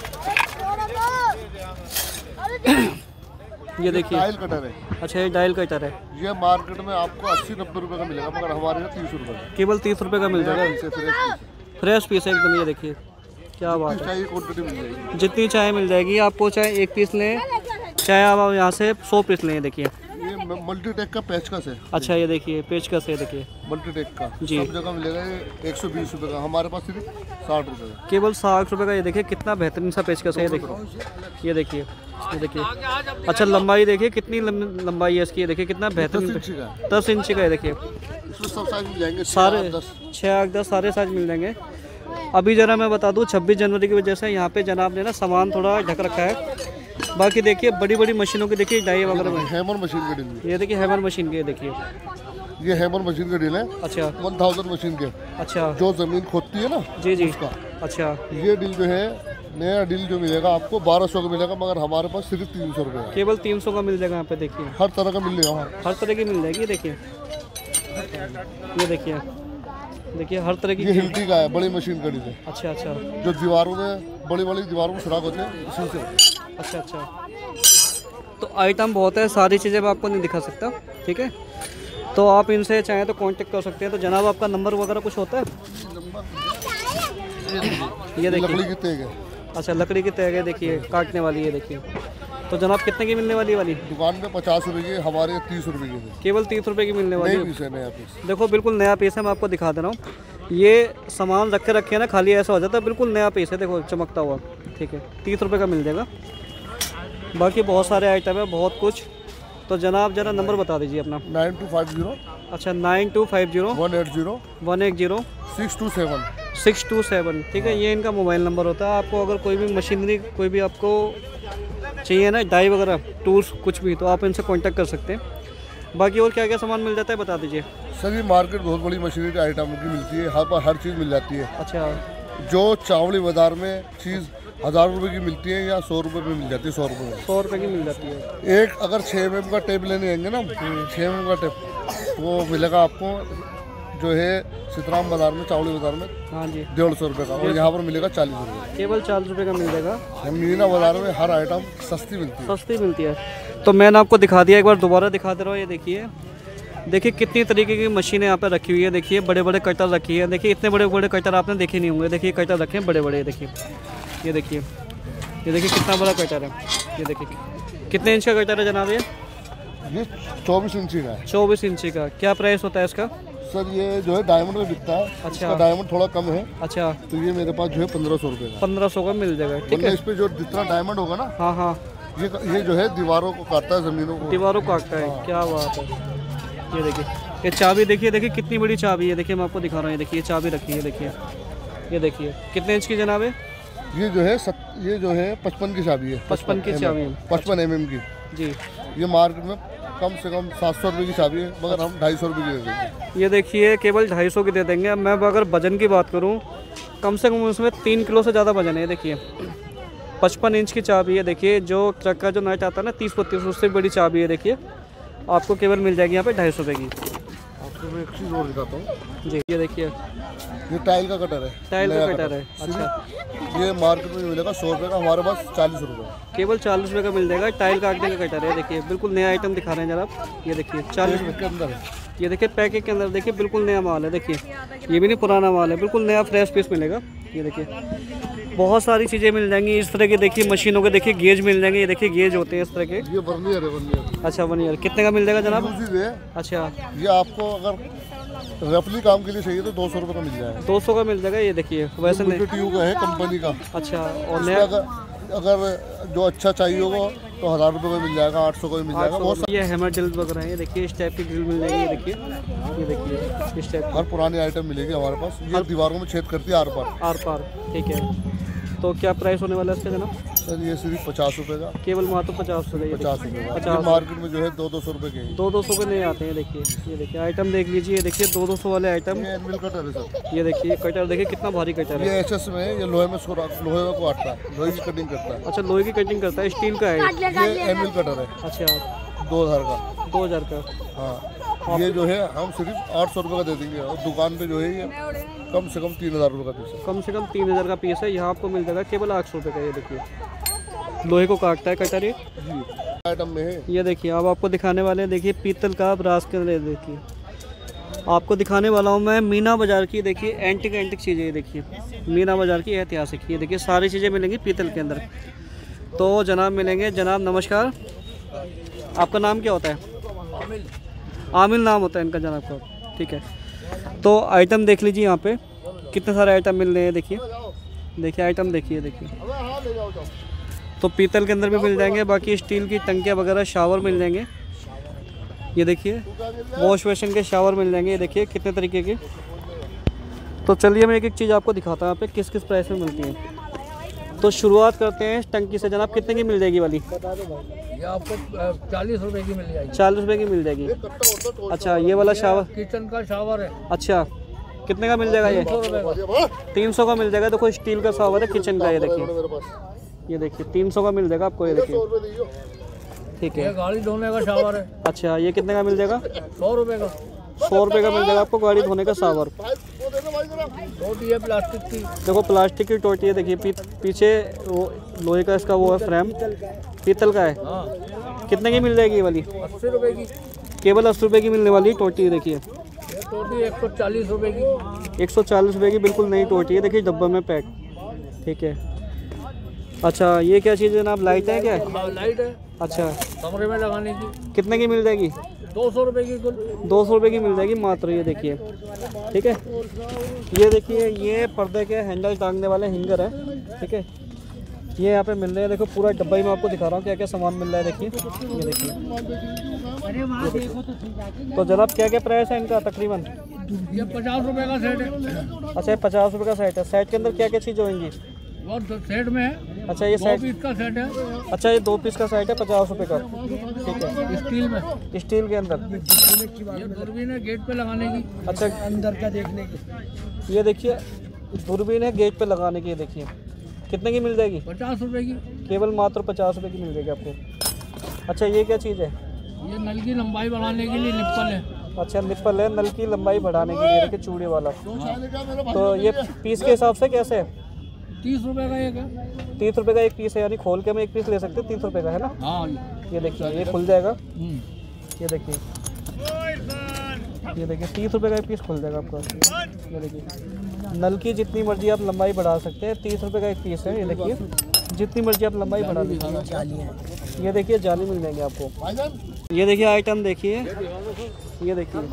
ये देखिए, टाइल कटर है। अच्छा ये डायल कटर है। ये मार्केट में आपको अस्सी नब्बे रुपये का मिलेगा, मगर हमारे यहाँ तीस रुपये का। केवल तीस रुपए का मिल जाएगा। इनसे फ्रेश पीस है। फ्रेश पीस है एकदम। ये देखिए क्या बात जितनी है, चाहिए क्वांटिटी मिल जाएगी। जितनी चाय मिल जाएगी आपको। चाहे एक पीस लें, चाहे आप यहाँ से सौ पीस लें। देखिए, ये मल्टीटेक का पेचकस है। अच्छा ये देखिए पेचकस है। देखिए मल्टीटेक का जी। सब जगह मिलेगा। ये एक सौ बीस रुपये का, हमारे पास सिर्फ साठ रुपये का। केवल साठ रुपए का। ये देखिए कितना बेहतरीन सा पेचकस है। ये देखिए, ये देखिए, ये देखिए। अच्छा लंबाई देखिए कितनी लंब- लंबाई है इसकी। ये देखिए कितना दस बेहतरीन, इंची का है। दस इंच का है। देखिए इसमें सब साइज मिल जाएंगे, सारे छः, दस। छः आठ दस सारे साइज मिल जाएंगे। अभी जरा मैं बता दूं, छब्बीस जनवरी की वजह से यहाँ पे जनाब ने ना सामान थोड़ा ढक रखा है। बाकी देखिए बड़ी बड़ी मशीनों की देखिए डाई वगैरह में। हैमर मशीन का डील, ये देखिए हैमर मशीन की। ये देखिए, ये हैमर मशीन का डील है। अच्छा वन थाउजेंड मशीन के, अच्छा जो जमीन खोदती है ना जी जी, उसका। अच्छा ये डील जो है नया डील जो मिलेगा आपको बारह सौ का मिलेगा, मगर हमारे पास सिर्फ तीन सौ रुपये का। केवल तीन सौ का मिल जाएगा यहाँ पे। देखिए हर तरह का मिलेगा वहाँ। हर तरह की मिल जाएगी। देखिए, ये देखिए, देखिए हर तरह की। ये हिल्टी का है, बड़ी मशीन का डील है। अच्छा अच्छा, जो दीवारों में, बड़ी बड़ी दीवारों में सुराख होते हैं, इसी से होते हैं। अच्छा अच्छा। तो आइटम बहुत है, सारी चीज़ें मैं आपको नहीं दिखा सकता। ठीक है, तो आप इनसे चाहें तो कांटेक्ट कर सकते हैं। तो जनाब आपका नंबर वगैरह कुछ होता है? ये देखिए, लकड़ी की तेग है। अच्छा लकड़ी की तैग है। देखिए काटने वाली है। देखिए तो जनाब कितने की मिलने वाली वाली? दुकान में पचास रुपए की, हमारे यहाँ तीस रुपए की है। केवल तीस रुपए की मिलने वाली नई है। पीस है, नया पीस। देखो बिल्कुल नया पीस है। मैं आपको दिखा दे रहा हूँ। ये सामान रखे रखे ना खाली ऐसा हो जाता है। बिल्कुल नया पीस है, देखो चमकता हुआ। ठीक है, तीस रुपये का मिल जाएगा। बाकी बहुत सारे आइटम है, बहुत कुछ। तो जनाब जरा नंबर बता दीजिए अपना। नाइन टू फाइव जीरो अच्छा nine two five zero one eight zero one eight zero six two seven six two seven. ठीक है, ये इनका मोबाइल नंबर होता है। आपको अगर कोई भी मशीनरी, कोई भी आपको चाहिए ना डाई वगैरह, टूल्स कुछ भी, तो आप इनसे कांटेक्ट कर सकते हैं। बाकी और क्या क्या सामान मिल जाता है बता दीजिए। सर ये मार्केट बहुत बड़ी मशीनरी आइटम की मिलती है, हर पर हर चीज़ मिल जाती है। अच्छा जो चावड़ी बाजार में चीज़ हज़ार रुपए की मिलती है या सौ रुपए में मिल जाती है, सौ रुपए में सौ रुपये की मिल जाती है। एक। अगर छः एम एम का टेप लेने आएंगे ना, छः एम एम का टेप, वो मिलेगा आपको जो है सीताराम बाजार में, चावड़ी बाजार में हाँ जी डेढ़ सौ रुपये का, और यहाँ पर मिलेगा चालीस रुपये। केवल चालीस रुपये का मिल जाएगा। मीना बाजार में हर आइटम सस्ती मिलती है। सस्ती मिलती है। तो मैंने आपको दिखा दिया, एक बार दोबारा दिखा दे रहा हूँ। ये देखिए, देखिए कितनी तरीके की मशीनें यहाँ पे रखी हुई है। देखिए बड़े बड़े कटर रखी है। देखिए इतने बड़े बड़े कटर आपने देखे नहीं होंगे। देखिए कटर रखे हैं बड़े बड़े। देखिए ये देखिए, ये देखिए कितना बड़ा कटर है। ये देखिए कितने इंच का कटर है जनाब? ये ये चौबीस इंची का है। चौबीस इंची का। क्या प्राइस होता है इसका? सर ये जो है डायमंड में बिकता है। अच्छा, डायमंड थोड़ा कम है। अच्छा, तो ये मेरे पास जो है पंद्रह सौ रुपये का। पंद्रह सौ का मिल जाएगा। ठीक है। इस पे जो जितना डायमंड होगा ना, हाँ हाँ, ये ये जो है दीवारों को काटता है, जमीनों को दीवारों को काटता है। हाँ। क्या बात है। ये देखिए, ये चाबी देखिए, देखिए कितनी बड़ी चाबी है। देखिए मैं आपको दिखा रहा हूँ। ये देखिए चाबी रखी है। देखिए ये देखिए कितने इंच की जनाब है? ये जो है सत, ये जो है पचपन की चाबी है। पचपन की चाबी है। पचपन एम एम की जी। ये मार्केट में कम से कम सात सौ रुपये की चाबी है, मगर हम ढाई सौ रुपये की दे देंगे। ये देखिए केवल ढाई सौ की दे देंगे। मैं अगर वजन की बात करूँ, कम से कम उसमें तीन किलो से ज़्यादा वजन है। देखिए पचपन इंच की चाबी है। देखिए जो ट्रक का जो नट आता है ना तीस बत्तीस, उससे बड़ी चाबी है। देखिए आपको केवल मिल जाएगी यहाँ पे ढाई सौ रुपये की। आपको मैं एक चीज़ और दिखाता हूँ। जी ये देखिए, ये टाइल का कटर है। टाइल का कटर है। अच्छा, ये मार्केट में मिलेगा सौ रुपये का, हमारे पास चालीस रुपये। केवल चालीस रुपये का मिल जाएगा। टाइल काटने का कटर है। देखिए बिल्कुल नया आइटम दिखा रहे हैं जनाब। ये देखिए चालीस रुपये के अंदर है। ये देखिए पैकेट के अंदर देखिए बिल्कुल नया माल है। देखिए ये भी नहीं पुराना माल है, बिल्कुल नया फ्रेश पीस मिलेगा। ये देखिए बहुत सारी चीज़ें मिल जाएंगी इस तरह की। देखिए मशीनों के देखिए गेज मिल जाएंगे। ये देखिए गेज होते हैं इस तरह के। ये वर्नियर है, वर्नियर। अच्छा वर्नियर कितने का मिल जाएगा जनाब? अच्छा, ये आपको अगर रफली काम के लिए चाहिए तो दो सौ रुपये का मिल जाएगा। दो सौ का मिल जाएगा। ये देखिए वैसे नहीं, ट्यूब का है कंपनी का। अच्छा, और नया अगर, अगर जो अच्छा चाहिए होगा तो हज़ार रुपये का मिल जाएगा, आठ सौ का भी मिल जाएगा। बहुत ये हैमर ड्रिल वगैरह है। ये देखिए इस टाइप की ड्रिल मिल जाएगी। ये देखिए, ये देखिए इस टाइप हर पुरानी आइटम मिलेगी हमारे पास। ये दीवारों में छेद करती है आर पार। आर पार। ठीक है। तो क्या प्राइस होने वाला है इसका जनाब? सर ये सिर्फ पचास रुपये का। केवल मात्र पचास रुपये। पचास रुपये पचास। मार्केट में जो है दो दो सौ रुपये के दो दो सौ के नहीं आते हैं। देखिए ये देखिए आइटम देख लीजिए। ये देखिए दो दो सौ वाले आइटम। ये एनविल कटर है सर। ये देखिए कटर देखिए कितना भारी कटर है। ये एच एस में है, ये लोहे में इसको लोहे में को काटता है, लोहे की कटिंग करता है। अच्छा लोहे की कटिंग करता है, स्टील का है ये एनविल कटर है। अच्छा दो हज़ार का। दो हज़ार का। हाँ, ये जो है हम सिर्फ आठ सौ रुपये का दे देंगे, और दुकान पे जो है ये कम से कम तीन हज़ार रुपये का पीस है। कम से कम तीन हज़ार का पीस है। यहाँ आपको मिल जाएगा केवल आठ सौ रुपये का। ये देखिए लोहे को काटता है कटर। ये आइटम में है। ये देखिए अब आपको दिखाने वाले हैं। देखिए पीतल का ब्रास के अंदर। देखिए आपको दिखाने वाला हूँ मैं मीना बाज़ार की। देखिए एंटिक एंटिक चीज़ें। ये देखिए मीना बाज़ार की ऐतिहासिक। ये देखिए सारी चीज़ें मिलेंगी पीतल के अंदर। तो जनाब मिलेंगे। जनाब नमस्कार, आपका नाम क्या होता है? आमिल। आमिल नाम होता है इनका जनाब का। ठीक है। तो आइटम देख लीजिए यहाँ पे कितने सारे आइटम मिल रहे हैं। देखिए देखिए आइटम देखिए। देखिए तो पीतल के अंदर भी मिल जाएंगे। बाकी स्टील की टंकियाँ वगैरह, शावर मिल जाएंगे। ये देखिए वॉश बेसिन के शावर मिल जाएंगे। ये देखिए कितने तरीके के। तो चलिए मैं एक एक चीज़ आपको दिखाता हूँ यहाँ पे किस किस प्राइस में मिलती है। तो शुरुआत करते हैं टंकी से। जनाब कितने की मिल जाएगी वाली? ये आपको चालीस रुपए की मिल जाएगी। चालीस रुपए की मिल जाएगी। अच्छा ये वाला शावर किचन का शावर है। अच्छा कितने का मिल जाएगा? ये तीन सौ का मिल जाएगा। देखो स्टील का शावर है किचन का। ये देखिए, ये देखिए तीन सौ का मिल जाएगा आपको। ये देखिए ठीक है। गाड़ी धोने का शावर है। अच्छा ये कितने का मिल जाएगा? सौ रुपए का। सौ रुपये का मिल जाएगा आपको गाड़ी धोने का शावर। टोटी है प्लास्टिक की। देखो प्लास्टिक की टोटी है। देखिए पी, पीछे वो लोहे का इसका वो है फ्रेम, पीतल का है। हाँ। कितने की मिल जाएगी ये वाली? अस्सी रुपए की। केवल अस्सी रुपये की मिलने वाली टोटी। देखिए टोटी एक सौ चालीस रुपए की। एक सौ चालीस रुपये की बिल्कुल नई टोटी है। देखिए डब्बा में पैक। ठीक है। अच्छा ये क्या चीज़ है जनाब? लाइट है क्या? लाइट है। अच्छा कमरे में लगाने की। कितने की मिल जाएगी? दो सौ रुपये की कुल। दो सौ रुपये की मिल जाएगी मात्र। ये देखिए ठीक है। ये देखिए ये पर्दे के हैंडल टांगने वाले हिंगर है। ठीक है। ये यहाँ पे मिल रहे हैं। देखो पूरा डब्बा ही मैं आपको दिखा रहा हूँ क्या क्या सामान मिल रहा है। देखिए ये देखिए। तो जनाब क्या क्या प्राइस है इनका तकरीबन? ये पचास रुपए का सेट है। अच्छा पचास रुपये का सेट है। सेट के अंदर क्या क्या चीज़ होंगी? और सेट में है। अच्छा ये सेट पीस का सेट है। अच्छा ये दो पीस का सेट है पचास रुपये का। ठीक है। स्टील में। स्टील के अंदर। ये दूरबीन है गेट पे लगाने की। अच्छा अंदर का देखने की। ये देखिए दूरबीन है गेट पे लगाने की। देखिए कितने की मिल जाएगी? पचास रुपए की। केवल मात्र पचास रुपये की मिल जाएगी आपको। अच्छा ये क्या चीज़ है? ये नल की लंबाई बढ़ाने के लिए निप्पल है। अच्छा निप्पल है नल की लंबाई बढ़ाने के लिए, देखिए चूड़ी वाला। तो ये पीस के हिसाब से कैसे है? तीस रुपए का एक है। तीस रुपए का एक पीस है, यानी खोल के हम एक पीस ले सकते हैं, तीस रुपए का है ना? हाँ ये देखिए ये खुल जाएगा, ये देखिए ये देखिए तीस रुपए का एक पीस खुल जाएगा आपका। ये देखिए नल की जितनी मर्जी आप लंबाई बढ़ा सकते हैं, तीस रुपए का एक पीस है। ये देखिए जितनी मर्जी आप लंबाई बढ़ा लीजिए। ये देखिए जाली मिल जाएंगे आपको। ये देखिए आइटम देखिए, ये देखिए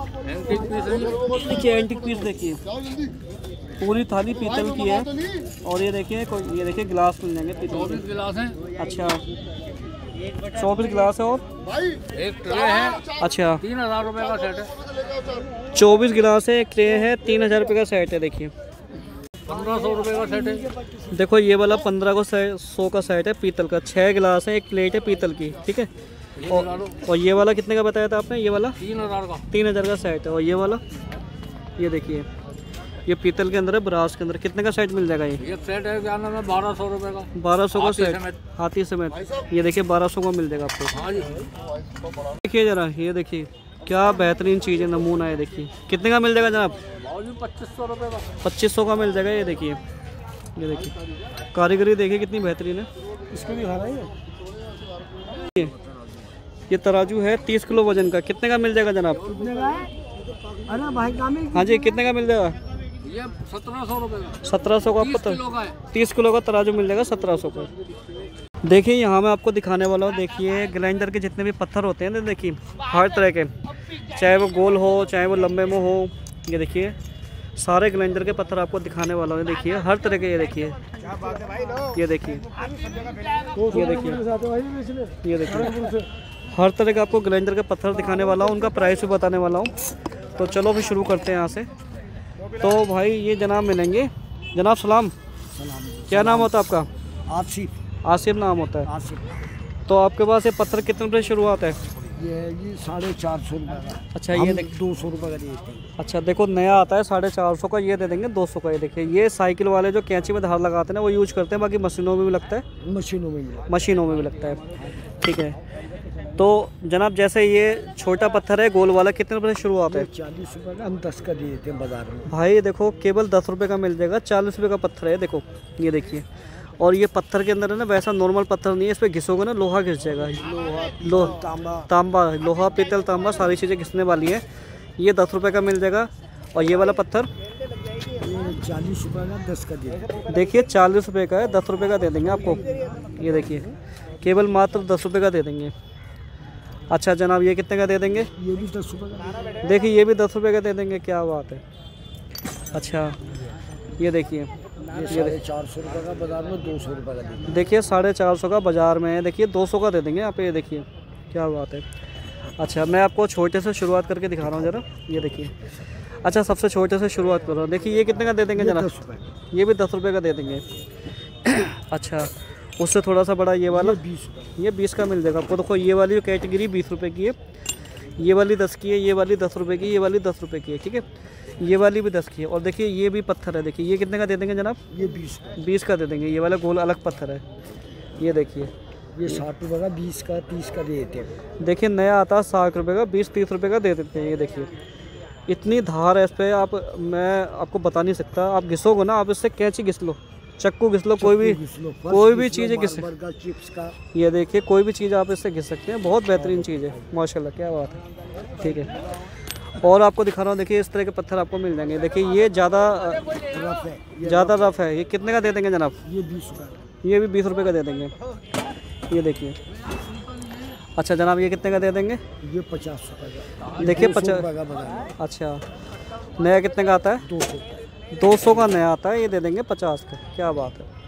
देखिए एंटीक पीस देखिए, पूरी थाली पीतल की है। और ये देखिए ये देखिए गिलास मिल जाएंगे पीतल के गिलास है। अच्छा चौबीस गिलास है और एक ट्रे है। अच्छा तीन हजार रुपए का सेट है। चौबीस गिलास है, एक ट्रे है, तीन हज़ार रुपये का सेट है। देखिए पंद्रह सौ रुपए का सेट है। देखो ये वाला पंद्रह को सौ का सेट है पीतल का। छः गिलास है, एक प्लेट है पीतल की, ठीक है। और, और ये वाला कितने का बताया था आपने? ये वाला तीन हजार का तीन हज़ार का सेट है। और ये वाला ये देखिए ये पीतल के अंदर है, ब्रास के अंदर। कितने का सेट मिल जाएगा ये? ये सेट है क्या नाम है, बारह सौ रुपए का। बारह सौ का सेट समेत। हाथी समेत। ये देखिए बारह सौ का मिल जाएगा आपको। हाँ जी। देखिए जरा ये देखिए क्या बेहतरीन चीज़ है, नमूना है। देखिए कितने का मिल जाएगा जनाब? पच्चीस सौ रुपए का। पच्चीस सौ का मिल जाएगा। ये देखिए ये देखिए कारीगरी देखिए कितनी बेहतरीन है। इसको भी खाना है। ये, ये तराजू है तीस किलो वजन का। कितने का मिल जाएगा जनाब? कितने का है? अरे भाई का मिल। हाँ जी कितने का मिल जाएगा? ये सत्रह सौ रुपए का। सत्रह सौ का आपको तीस किलो का तराजू मिल जाएगा सत्रह सौ का। देखिए यहाँ मैं आपको दिखाने वाला हूँ। देखिए ग्राइंडर के जितने भी पत्थर होते हैं ना, देखिए हर तरह के, चाहे वो गोल हो चाहे वो लंबे में हो। ये देखिए सारे ग्राइंडर के पत्थर आपको दिखाने वाला हूँ। देखिए हर तरह के, ये देखिए ये देखिए ये देखिए ये देखिए हर तरह का आपको ग्राइंडर के पत्थर दिखाने वाला हूँ, उनका प्राइस भी बताने वाला हूँ। तो चलो फिर शुरू करते हैं यहाँ से। तो भाई ये जनाब मिलेंगे। जनाब सलाम, क्या नाम होता है आपका? आसिफ। आसिफ नाम होता है। आसिफ। तो आपके पास ये पत्थर कितने रुपये शुरुआत है? ये जी साढ़े चार सौ रुपये का। अच्छा ये देख दो सौ रुपये का देते हैं। अच्छा देखो नया आता है साढ़े चार सौ का, ये दे देंगे दो सौ का। ये देखिए ये साइकिल वाले जो कैंची में धार लगाते हैं ना वो यूज करते हैं, बाकी मशीनों में भी लगता है। मशीनों में भी मशीनों में भी लगता है, ठीक है। तो जनाब जैसे ये छोटा पत्थर है गोल वाला, कितने रुपये से शुरुआत है? चालीस रुपये का हम दस का दे देते हैं बाजार में। भाई देखो केवल दस रुपये का मिल जाएगा, चालीस रुपये का पत्थर है। देखो ये देखिए, और ये पत्थर के अंदर है ना वैसा नॉर्मल पत्थर नहीं है, इस पर घिसोगे ना लोहा घिस जाएगा। लोहा तांबा तांबा लोहा पीतल तांबा सारी चीज़ें घिसने वाली है। ये दस रुपये का मिल जाएगा। और ये वाला पत्थर चालीस रुपये का दस का दे। देखिए चालीस रुपये का है, दस रुपये का दे देंगे आपको। ये देखिए केवल मात्र दस रुपये का दे देंगे। अच्छा जनाब ये कितने का दे देंगे? ये भी दस रुपये का। देखिए ये भी दस रुपये का दे देंगे, क्या बात है। अच्छा ये देखिए ये चार सौ रुपये का बाजार में, दो सौ रुपये का। देखिए साढ़े चार सौ का बाजार में है, देखिए दो सौ का दे देंगे यहाँ पे। ये देखिए क्या बात है। अच्छा मैं आपको छोटे से शुरुआत करके दिखा रहा हूँ ज़रा। ये देखिए अच्छा सबसे छोटे से शुरुआत कर रहा हूँ। देखिए ये कितने का दे देंगे जनाब? ये भी दस रुपये का दे देंगे। अच्छा उससे थोड़ा सा बड़ा ये वाला बीस ये बीस का मिल जाएगा आपको। देखो ये वाली जो कैटेगरी बीस रुपए की है, ये वाली दस की है, ये वाली दस रुपए की, ये वाली दस रुपए की है, ठीक है। ये वाली भी दस की है। और देखिए ये भी पत्थर है, देखिए ये कितने का दे देंगे जनाब? ये बीस बीस का दे देंगे। ये वाला गोल अलग पत्थर है, ये देखिए ये साठ रुपये का, बीस का, तीस का दे देते हैं। देखिए नया आता है साठ रुपये का, बीस तीस रुपये का दे देते हैं। ये देखिए इतनी धार है इस पर, आप मैं आपको बता नहीं सकता। आप घिसोगे ना, आप इससे कैंची घिस लो, चक्कू घिस लो, कोई भी कोई भी चीज़ घिस। चिप्स का ये देखिए कोई भी चीज़ आप इससे घिस सकते हैं, बहुत बेहतरीन चीज़ है माशाल्लाह, क्या बात है, ठीक है। और आपको दिखा रहा हूँ, देखिए इस तरह के पत्थर आपको मिल जाएंगे। देखिए ये ज़्यादा रफ है, ज़्यादा रफ है। ये कितने का दे देंगे जनाब? ये बीस रुपये। ये भी बीस रुपये का दे देंगे। ये देखिए अच्छा जनाब ये कितने का दे देंगे? ये पचास रुपये का। देखिए पचास। अच्छा नया कितने का आता है? दो सौ दो सौ का नया आता है, ये दे देंगे पचास का, क्या बात है।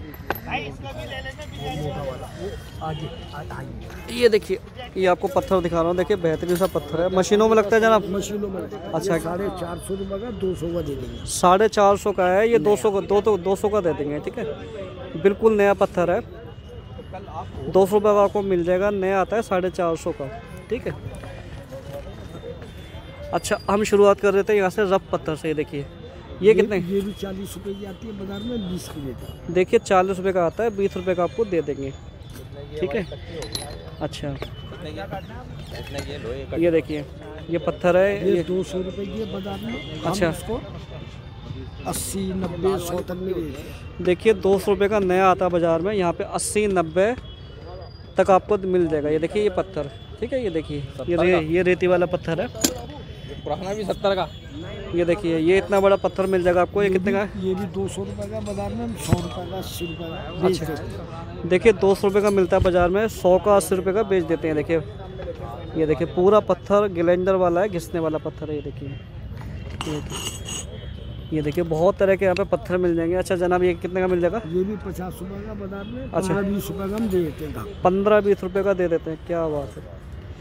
ये देखिए ये आपको पत्थर दिखा रहा हूँ, देखिए बेहतरीन सा पत्थर है। मशीनों में लगता है जनाब? मशीनों में। अच्छा साढ़े चार सौ रुपये का, दो सौ का दे देंगे। साढ़े चार सौ का है ये, दो सौ का दो तो दो सौ का दे देंगे, ठीक है। बिल्कुल नया पत्थर है, दो सौ रुपये का आपको मिल जाएगा। नया आता है साढ़े चार सौ का, ठीक है। अच्छा हम शुरुआत कर रहे थे यहाँ से रफ पत्थर से। देखिए ये कितने? ये भी चालीस रुपये की आती है बाजार में, बीस की देता है। देखिए चालीस रुपये का आता है, बीस रुपये का आपको दे देंगे, ठीक है। अच्छा ये देखिए ये पत्थर है, ये दो सौ रुपये की है बाजार में। अच्छा, इसको अस्सी नब्बे सौ तक में देखिए दो सौ रुपये का नया आता है बाज़ार में, यहाँ पे अस्सी नब्बे तक आपको मिल जाएगा। ये देखिए ये पत्थर, ठीक है, ये देखिए ये रे, ये रेती वाला पत्थर है, पुराना भी सत्तर का। ये देखिए ये इतना बड़ा पत्थर मिल जाएगा आपको। ये कितने का है? ये भी दो सौ रुपये का बाजार में, सौ रुपये का, अस्सी रुपये का बेच देते हैं। देखिए दो सौ रुपये का मिलता है बाज़ार में, सौ का अस्सी रुपये का बेच देते हैं। देखिए ये देखिए पूरा पत्थर ग्लेंडर वाला है, घिसने वाला पत्थर है। ये देखिए ये देखिए ये देखिए बहुत तरह के यहाँ पे पत्थर मिल जाएंगे। अच्छा जनाब ये कितने का मिल जाएगा? ये भी पचास रुपये का बाजार में, अच्छा, पंद्रह बीस रुपये का हम दे देते हैं। पंद्रह बीस रुपये का दे देते हैं, क्या बात है।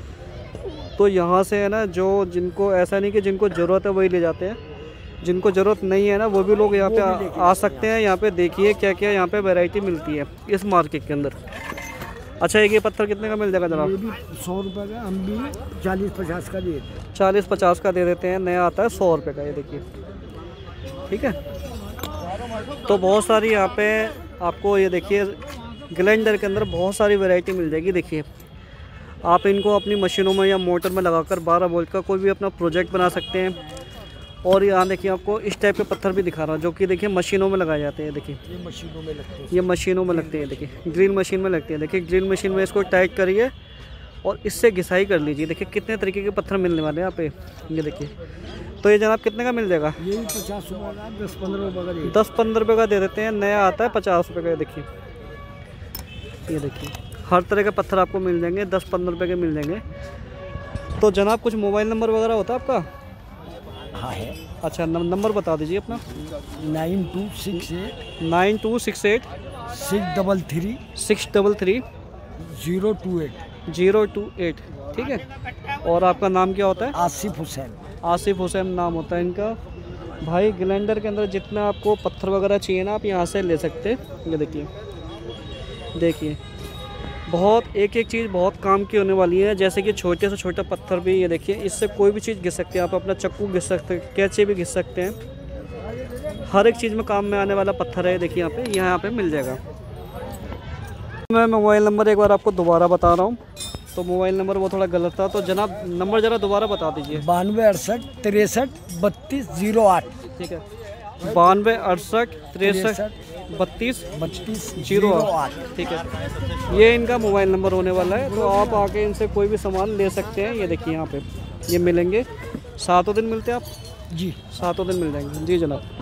तो यहाँ से है ना, जो जिनको ऐसा नहीं कि जिनको ज़रूरत है वही ले जाते हैं, जिनको ज़रूरत नहीं है ना वो भी लोग यहाँ पे आ, आ सकते हैं। यहाँ पे देखिए क्या क्या यहाँ पे वैरायटी मिलती है इस मार्केट के अंदर। अच्छा एक ये पत्थर कितने का मिल जाएगा जनाब? ये भी सौ रुपये का, हम भी चालीस पचास का दे देते हैं। चालीस पचास का दे देते हैं, नया आता है सौ रुपये का। ये देखिए ठीक है। तो बहुत सारी यहाँ पे आपको ये देखिए ग्लेंडर के अंदर बहुत सारी वैरायटी मिल जाएगी। देखिए आप इनको अपनी मशीनों में या मोटर में लगाकर बारह वोल्ट का कोई भी अपना प्रोजेक्ट बना सकते हैं। और यहाँ देखिए आपको इस टाइप के पत्थर भी दिखा रहा हूँ जो कि देखिए मशीनों में लगाए जाते हैं। देखिए ये मशीनों में लगते हैं, ये मशीनों में लगते हैं। देखिए ड्रिल मशीन में लगते हैं। देखिए ड्रिल मशीन में इसको टाइट करिए और इससे घिसाई कर लीजिए। देखिए कितने तरीके के पत्थर मिलने वाले हैं यहाँ पे। ये देखिए तो ये जनाब कितने का मिल जाएगा? ये भी पचास रुपये का, दस पंद्रह रुपये का, दस पंद्रह रुपये का दे देते हैं, नया आता है पचास रुपये का। देखिए ये देखिए हर तरह के पत्थर आपको मिल जाएंगे, दस पंद्रह रुपये के मिल जाएंगे। तो जनाब कुछ मोबाइल नंबर वगैरह होता है आपका? हाँ है। अच्छा नंबर बता दीजिए अपना। Nine two six eight nine two six eight six double three six double three zero two eight zero two eight ठीक है। और आपका नाम क्या होता है? आसिफ हुसैन। आसिफ हुसैन नाम होता है इनका। भाई ग्लेंडर के अंदर जितना आपको पत्थर वगैरह चाहिए ना आप यहाँ से ले सकते हैं। ये देखिए देखिए बहुत एक एक चीज़ बहुत काम की होने वाली है। जैसे कि छोटे से छोटा पत्थर भी, ये देखिए इससे कोई भी चीज़ घिस सकते हैं आप, अपना चक्कू घिस सकते हैं, कैंची भी घिस सकते हैं। हर एक चीज़ में काम में आने वाला पत्थर है। देखिए यहाँ पे यहाँ पे मिल जाएगा। मैं मोबाइल नंबर एक बार आपको दोबारा बता रहा हूँ, तो मोबाइल नंबर वो थोड़ा गलत था, तो जनाब नंबर ज़रा दोबारा बता दीजिए। बानवे अड़सठ तिरसठ बत्तीस जीरो आठ ठीक है, बानवे अड़सठ तिरसठ बत्तीस बत्तीस जीरो आठ ठीक है। ये इनका मोबाइल नंबर होने वाला है, तो आप आके इनसे कोई भी सामान ले सकते हैं। ये देखिए यहाँ पे ये मिलेंगे, सातों दिन मिलते हैं आप जी, सातों दिन मिल जाएंगे जी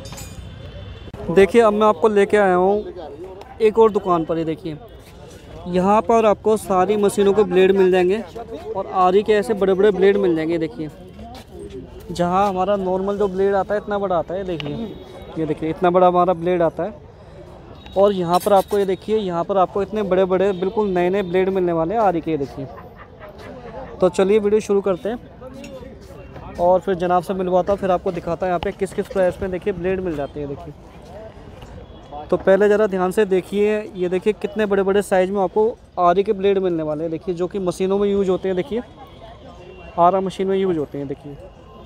जनाब। देखिए अब मैं आपको लेके आया हूँ एक और दुकान पर। ये देखिए यहाँ पर आपको सारी मशीनों के ब्लेड मिल जाएंगे और आरी के ऐसे बड़े बड़े ब्लेड मिल जाएंगे। देखिए जहाँ हमारा नॉर्मल जो ब्लेड आता है इतना बड़ा आता है, देखिए ये देखिए इतना बड़ा हमारा ब्लेड आता है। और यहाँ पर आपको ये देखिए यहाँ पर आपको इतने बड़े बड़े बिल्कुल नए नए ब्लेड मिलने वाले हैं आरी के। देखिए तो चलिए वीडियो शुरू करते हैं और फिर जनाब से मिलवाता हूँ, फिर आपको दिखाता है यहाँ पे किस किस प्राइस में देखिए ब्लेड मिल जाते हैं। देखिए तो पहले ज़रा ध्यान से देखिए, ये देखिए कितने बड़े बड़े साइज़ में आपको आरी के ब्लेड मिलने वाले हैं। देखिए जो कि मशीनों में यूज होते हैं, देखिए आरा मशीन में यूज होते हैं। देखिए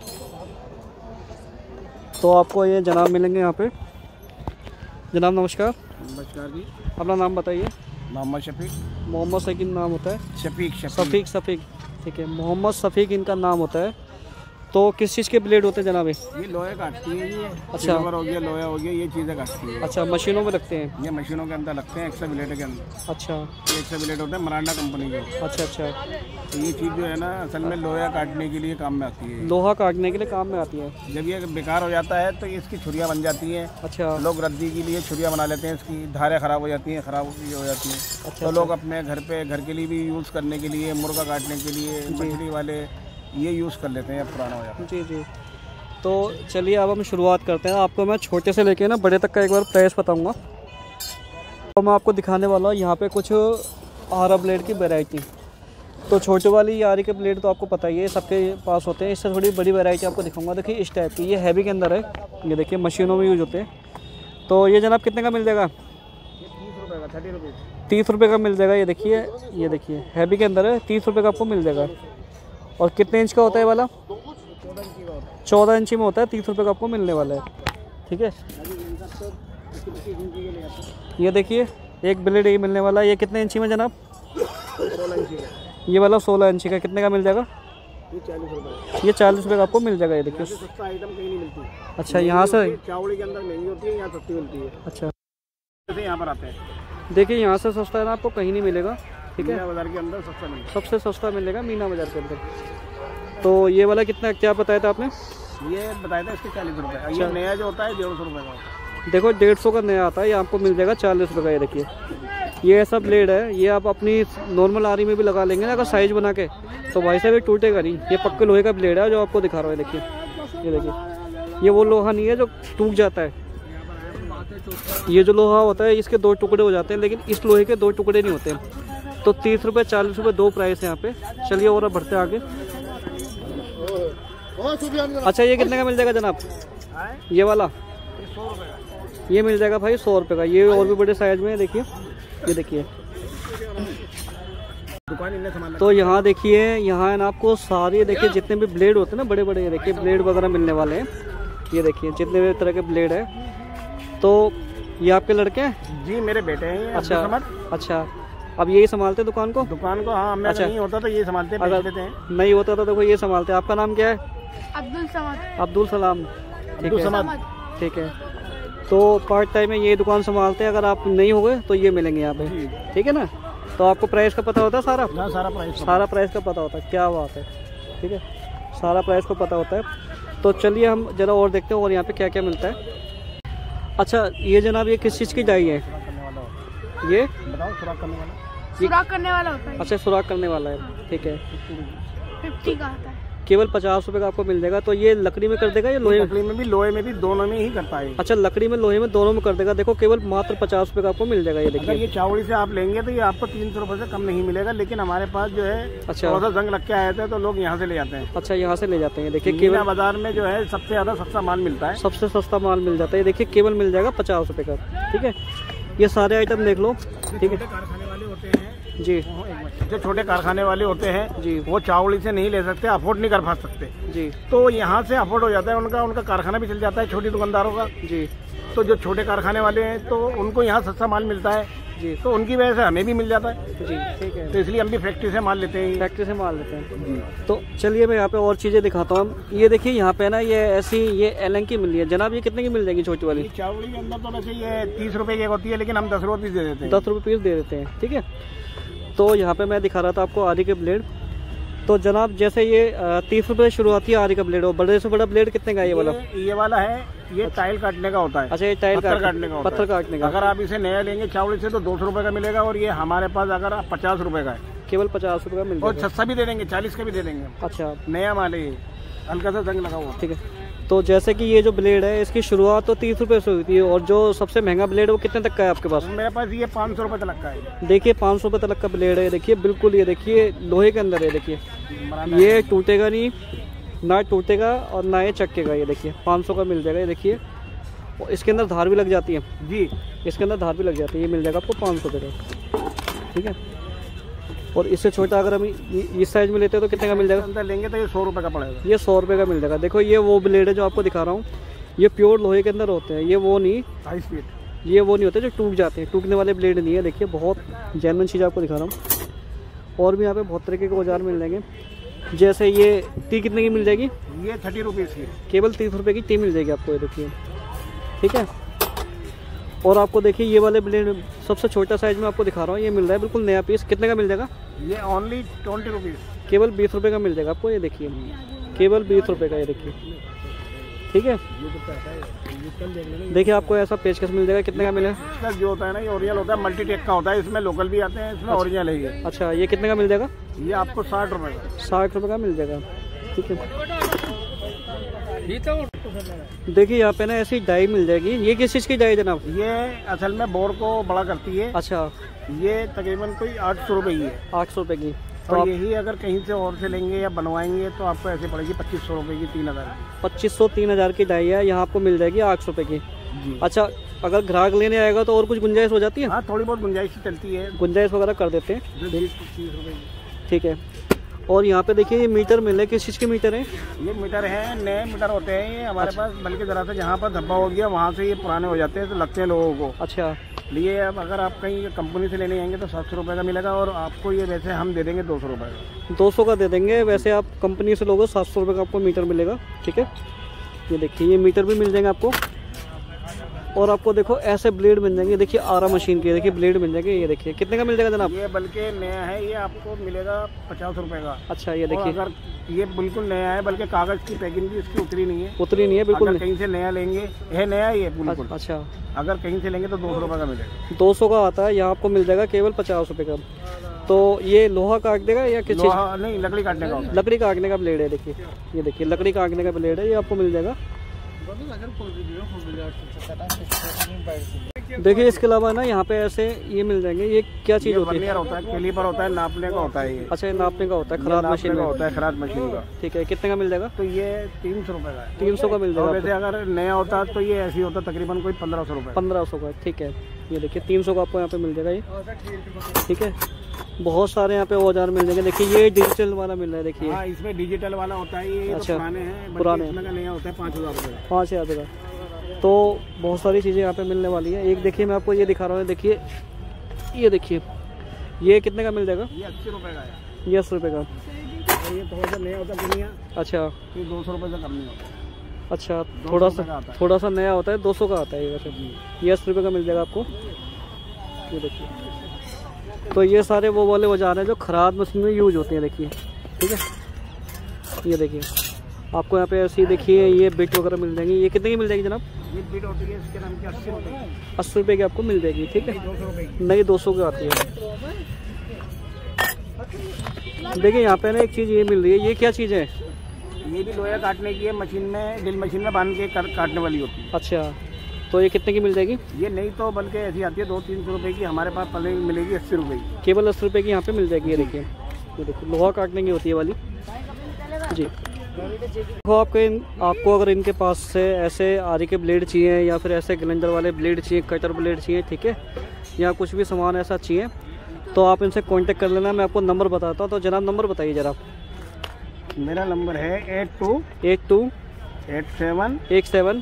तो आपको ये जनाब मिलेंगे यहाँ पे। जनाब नमस्कार। नमस्कार जी। अपना नाम बताइए। मोहम्मद शफीक। मोहम्मद शफीक नाम होता है? शफीक शफीक शफीक ठीक है, मोहम्मद शफीक इनका नाम होता है। तो किस चीज़ के ब्लेड होते हैं जनाब? ये लोहे काटती है, ये अच्छा सिल्वर हो गया, लोहा हो गया, ये चीज़ें काटती है। अच्छा मशीनों में लगते हैं? ये मशीनों के अंदर लगते हैं, एक्स्ट्रा ब्लेड के अंदर। अच्छा ये एक्स्ट्रा ब्लेड होते हैं मराठा कंपनी के। अच्छा अच्छा तो ये चीज़ जो है ना असल में लोहा काटने के लिए काम में आती है। लोहा काटने के लिए काम में आती है। जब ये बेकार हो जाता है तो इसकी छुरियाँ बन जाती हैं। अच्छा लोग रद्दी के लिए छुरियाँ बना लेते हैं, इसकी धारें ख़राब हो जाती हैं, ख़राब ये हो जाती हैं। अच्छा तो लोग अपने घर पे घर के लिए भी यूज़ करने के लिए, मुर्गा काटने के लिए, मछली वाले ये यूज़ कर लेते हैं, अब पुराना हो जाता है। जी जी तो चलिए अब हम शुरुआत करते हैं। आपको मैं छोटे से लेके ना बड़े तक का एक बार प्राइस बताऊंगा। तो मैं आपको दिखाने वाला हूँ यहाँ पे कुछ आरा ब्लेड की वैरायटी। तो छोटे वाली आरी के ब्लेड तो आपको पता ही है सबके पास होते हैं, इससे थोड़ी बड़ी वैरायटी आपको दिखाऊंगा। देखिए इस टाइप की, ये हैवी के अंदर है। ये देखिए मशीनों में यूज होते हैं। तो ये जनाब कितने का मिल जाएगा? तीस रुपये का, थर्टी रुपीज़ तीस रुपये का मिल जाएगा। ये देखिए ये देखिए हैवी के अंदर है, तीस रुपये का आपको मिल जाएगा। और कितने इंच का होता है वाला? चौदह इंची में होता है, तीस रुपये का आपको मिलने वाला है। ठीक है, ये देखिए एक ब्लेड ये मिलने वाला है। ये कितने इंची में जनाब? सोलह इंची का। ये वाला सोलह इंची का कितने का मिल जाएगा? ये चालीस रुपये ये चालीस रुपये का आपको मिल जाएगा। ये देखिए सस्ता आइटम कहीं नहीं मिलती। अच्छा यहाँ से चावड़ी के अंदर महंगी होती है, यहाँ सस्ती मिलती है। अच्छा जैसे यहाँ पर आते हैं, देखिए यहाँ से सस्ता है ना, आपको कहीं नहीं मिलेगा। ठीक है, मीना बाजार के अंदर सस्ता मिलता सबसे सस्ता मिलेगा मीना बाजार के अंदर। तो ये वाला कितना क्या बताया था आपने? है। ये बताया था इसके चालीस रुपये। ये नया जो होता है डेढ़ सौ रुपये का। देखो डेढ़ सौ का नया आता है, ये आपको मिल जाएगा चालीस रुपये का। ये देखिए ये ऐसा ब्लेड है, ये आप अपनी नॉर्मल आरी में भी लगा लेंगे ना अगर साइज बना के, तो भाई साहब ये टूटेगा नहीं। ये पक्के लोहे का ब्लेड है जो आपको दिखा रहा है। देखिए ये देखिए ये वो लोहा नहीं है जो टूट जाता है। ये जो लोहा होता है इसके दो टुकड़े हो जाते हैं, लेकिन इस लोहे के दो टुकड़े नहीं होते हैं। तो तीस रुपये चालीस रुपये दो प्राइस है यहाँ पे। चलिए और अब बढ़ते हैं आगे। अच्छा ये कितने का मिल जाएगा जनाब? ये वाला ये मिल जाएगा भाई सौ रुपये का। ये और भी बड़े साइज में है। देखिए ये देखिए दुकान। तो यहाँ देखिए यहाँ है ना आपको सारे देखिए जितने भी ब्लेड होते हैं ना बड़े बड़े, ये देखिए ब्लेड वगैरह मिलने वाले हैं। ये देखिए जितने भी तरह के ब्लेड है। तो ये आपके लड़के हैं? जी मेरे बेटे हैं। अच्छा अच्छा, अब यही संभालते दुकान को? दुकान को हाँ, मैं अच्छा। नहीं होता तो ये संभालते हैं, अगर देते हैं। नहीं होता तो देखो ये संभालते हैं। आपका नाम क्या है? अब्दुल समद। अब्दुल सलाम। ठीक है ठीक है। तो पार्ट टाइम में ये दुकान संभालते हैं। अगर आप नहीं हो गए तो ये मिलेंगे यहाँ पे, ठीक है ना? तो आपको प्राइस का पता होता है सारा? हाँ, सारा प्राइस सारा प्राइस का पता होता है। क्या बात है, ठीक है, सारा प्राइस को पता होता है। तो चलिए हम जरा और देखते हैं और यहाँ पे क्या क्या मिलता है। अच्छा ये जनाब ये किस चीज़ की डाई है? ये बताओ। सुराख करने वाला सुराख करने वाला होता है। अच्छा सुराख करने वाला है, ठीक है। फिफ्टी का आता है। केवल पचास रुपए का आपको मिल जाएगा। तो ये लकड़ी में कर देगा या लोहे? लकड़ी में भी लोहे में भी दोनों में ही करता है। अच्छा लकड़ी में लोहे में दोनों में कर देगा। देखो केवल मात्र पचास रुपए का आपको मिल जाएगा। ये देखिए अगर ये चावड़ी से आप लेंगे तो ये आपको तीन सौ रुपये से कम नहीं मिलेगा, लेकिन हमारे पास जो है अच्छा थोड़ा सा जंग लग के आए थे तो लोग यहाँ से ले जाते हैं। अच्छा यहाँ से ले जाते हैं। देखिए मीना केवल बाजार में जो है सबसे ज्यादा सस्ता माल मिलता है। सबसे सस्ता माल मिल जाता है। देखिए केवल मिल जाएगा पचास रुपए का, ठीक है। ये सारे आइटम देख लो, ठीक है। कारखाने वाले होते हैं जी, जो छोटे कारखाने वाले होते हैं जी, वो चावड़ी से नहीं ले सकते, अफोर्ड नहीं कर पा सकते जी, तो यहाँ से अफोर्ड हो जाता है उनका उनका कारखाना भी चल जाता है छोटी दुकानदारों का जी। तो जो छोटे कारखाने वाले हैं तो उनको यहाँ सस्ता माल मिलता है जी, तो उनकी वजह से हमें भी मिल जाता है जी, ठीक है। तो इसलिए हम भी फैक्ट्री से माल लेते हैं। फैक्ट्री से माल लेते हैं। तो चलिए मैं यहाँ पे और चीज़ें दिखाता हूँ। ये देखिए यहाँ पे ना ये ऐसी ये एलन की मिल रही है जनाब। ये कितने की मिल जाएगी छोटी वाली? चावड़ी के अंदर तो वैसे ये तीस रुपए की होती है, लेकिन हम दस रुपये पीस दे देते हैं। दस रुपये पीस दे देते हैं, ठीक है। तो यहाँ पे मैं दिखा रहा था आपको आरी के ब्लेड। तो जनाब जैसे ये तीस रुपये शुरुआती आरी का ब्लेड हो, बड़े से बड़ा ब्लेड कितने का है ये वाला? ये, ये वाला है ये टाइल काटने का होता है। अच्छा ये टाइल पत्थर काटने का होता पत्थर काटने का। अगर आप इसे नया लेंगे चावड़ी से तो दो सौ रुपए का मिलेगा, और ये हमारे पास अगर आप पचास रुपए का है, केवल पचास रुपये का मिल और जाएगा। सस्ता भी दे देंगे, चालीस का भी दे देंगे। अच्छा नया माल है, हल्का सा जंग लगा हुआ। ठीक है। तो जैसे कि ये जो ब्लेड है इसकी शुरुआत तो तीस रुपये से हुई थी, और जो सबसे महंगा ब्लेड है वो कितने तक का है आपके पास? मेरे पास ये पाँच सौ रुपये तक का है। देखिए पाँच सौ रुपये तक का ब्लेड है। देखिए बिल्कुल ये देखिए लोहे के अंदर है। देखिए ये टूटेगा नहीं, ना टूटेगा और ना ये चक्केगा। ये देखिए पाँच सौ का मिल जाएगा। ये देखिए और इसके अंदर धार भी लग जाती है जी, इसके अंदर धार भी लग जाती है। ये मिल जाएगा आपको पाँच सौ रुपये का, ठीक है। और इससे छोटा अगर हम इस साइज में लेते हैं तो कितने का मिल जाएगा? अंदर लेंगे तो ये सौ रुपये का पड़ेगा। ये सौ रुपये का मिल जाएगा। देखो ये वो ब्लेड है जो आपको दिखा रहा हूँ, ये प्योर लोहे के अंदर होते हैं। ये वो नहीं हाई स्पीड, ये वो नहीं होते जो टूट जाते हैं, टूटने वाले ब्लेड नहीं है। देखिए बहुत जेन्युइन चीज़ आपको दिखा रहा हूँ। और भी यहाँ पे बहुत तरीके के औजार मिल जाएंगे। जैसे ये टी कितने की मिल जाएगी? ये थर्टी रुपीज़ की, केवल तीस रुपये की टी मिल जाएगी आपको। ये देखिए, ठीक है। और आपको देखिए ये वाले ब्लेड सबसे छोटा साइज में आपको दिखा रहा हूँ, ये मिल रहा है बिल्कुल नया पीस। कितने का मिल जाएगा? ये ओनली ट्वेंटी रुपीज़, केवल बीस रुपये का मिल जाएगा आपको। ये देखिए केवल बीस रुपये का। ये देखिए, ठीक है। देखिए आपको ऐसा पेचकस मिल जाएगा। कितने का मिलेगा? जो होता है ना ये ओरिजिनल होता है, मल्टीटेक का होता है, इसमें लोकल भी आते हैं, इसमें ओरिजिनल है ये। अच्छा ये कितने का मिल जाएगा? ये आपको साठ रुपये का, साठ रुपये का मिल जाएगा, ठीक है। देखिए यहाँ पे ना ऐसी डाई मिल जाएगी। ये किस चीज़ की डाई जनाब? ये असल में बोर को बड़ा करती है। अच्छा ये तकरीबन कोई आठ सौ रुपये की है। आठ सौ रुपये की। तो और आप यही अगर कहीं से और से लेंगे या बनवाएंगे तो आपको ऐसे पड़ेगी पच्चीस सौ रुपये की, तीन हज़ार पच्चीस सौ तीन हज़ार की डाई है, यहाँ आपको मिल जाएगी आठ सौ रुपये की जी। अच्छा अगर ग्राहक लेने आएगा तो और कुछ गुंजाइश हो जाती है? हाँ थोड़ी बहुत गुंजाइश चलती है, गुंजाइश वगैरह कर देते हैं, तीस रुपये की। ठीक है। और यहाँ पे देखिए ये मीटर मिल रहे, किस चीज़ के मीटर है? ये मीटर है, नए मीटर होते हैं ये हमारे पास, बल्कि ज़रा सा जहाँ पर धब्बा हो गया वहाँ से ये पुराने हो जाते हैं तो लगते हैं लोगों को। अच्छा लिए अब अगर आप कहीं कंपनी से लेने आएंगे तो सात सौ रुपये का मिलेगा, और आपको ये वैसे हम दे देंगे दो सौ रुपये का। दो सौ का दे देंगे, वैसे आप कंपनी से लोगे सात सौ रुपये का आपको मीटर मिलेगा। ठीक है, ये देखिए ये मीटर भी मिल जाएंगे आपको। और आपको देखो ऐसे ब्लेड मिल जाएंगे, देखिए आरा मशीन के देखिए ब्लेड मिल जाएंगे। ये देखिए कितने का मिल जाएगा जनाब? ये बल्कि नया है, ये आपको मिलेगा पचास रुपए का। अच्छा, ये देखिए अगर ये बिल्कुल नया है, बल्कि कागज की पैकिंग भी इसकी उतरी नहीं है। उतरी नहीं है बिल्कुल। अगर कहीं से नया लेंगे, ये नया ही है बिल्कुल। अच्छा, अगर कहीं से लेंगे तो दो सौ रुपये का मिलेगा। दो सौ का आता है, यहाँ आपको मिल जाएगा केवल पचास रुपये का। तो ये लोहा काट देगा या किस चीज़? नहीं, लकड़ी काटने का। लकड़ी काटने का ब्लेड है। देखिए ये देखिए लकड़ी काटने का ब्लेड है, ये आपको मिल जाएगा। देखिए इसके अलावा ना यहाँ पे ऐसे ये मिल जाएंगे। ये क्या चीज़ होती है? होता है, कैलीपर होता है, नापने का होता है ये। अच्छा, ये नापने का होता है, खराद मशीन का होता है, खराद मशीन का। ठीक है, कितने का मिल जाएगा? तो ये तीन सौ रुपये का है। तीन सौ का मिल जाएगा। वैसे अगर नया होता तो ये ऐसे ही होता तकरीबन कोई पंद्रह सौ रुपये। पंद्रह सौ का। ठीक है, ये देखिए तीन सौ का आपको यहाँ पे मिल जाएगा ये। ठीक है, बहुत सारे यहाँ पे औजार मिल जाएंगे। देखिए ये डिजिटल वाला मिल रहा है। देखिए हाँ, इसमें डिजिटल वाला होता है। ये अच्छा, तो पुराने हैं, पुराने इसमें का नया होता है पाँच हज़ार रुपये का। पाँच हज़ार रुपये का। तो बहुत सारी चीज़ें यहाँ पे मिलने वाली है। एक देखिए मैं आपको ये दिखा रहा हूँ, देखिए ये देखिए ये कितने का मिल जाएगा? ये अस्सी रुपये का है। ये अस्सी रुपये का। ये थोड़ा सा नया होता है दुनिया। अच्छा, ये दो सौ रुपये से कम नहीं होता। अच्छा, थोड़ा सा थोड़ा सा नया होता है, दो सौ का आता है ये वैसे। ये अस्सी रुपये का मिल जाएगा आपको। ये देखिए, तो ये सारे वो वाले औजार हैं जो खराद मशीन में यूज होते हैं। देखिए ठीक है, ये देखिए आपको यहाँ पे ऐसी देखिए ये बिट वगैरह मिल जाएंगी। ये कितने की मिल जाएगी जनाब? ये बिट होती है, इसके नाम की अस्सी रुपये अस्सी रुपये की आपको मिल जाएगी। ठीक है, दो सौ रुपये नहीं दो सौ की आती है। देखिए यहाँ पे ना एक चीज़ ये मिल रही है। ये क्या चीज़ है? ये भी लोहा काटने की है, मशीन में ड्रिल मशीन में बांध के काटने वाली होती है। अच्छा, तो ये कितने की मिल जाएगी? ये नहीं तो बल्कि ऐसी आती है दो तीन सौ रुपये की। हमारे पास पहले मिलेगी अस्सी रुपये की। केवल अस्सी रुपये की यहाँ पे मिल जाएगी। ये देखिए, ये देखिए लोहा काटने की होती है वाली जी। देखो आपके आपको अगर इनके पास से ऐसे आरी के ब्लेड चाहिए या फिर ऐसे ग्राइंडर वाले ब्लेड चाहिए, कटर ब्लेड चाहिए, ठीक है, या कुछ भी सामान ऐसा चाहिए तो आप इनसे कांटेक्ट कर लेना। मैं आपको नंबर बताता हूँ। तो जनाब नंबर बताइए ज़रा। मेरा नंबर है eight two eight two eight seven eight seven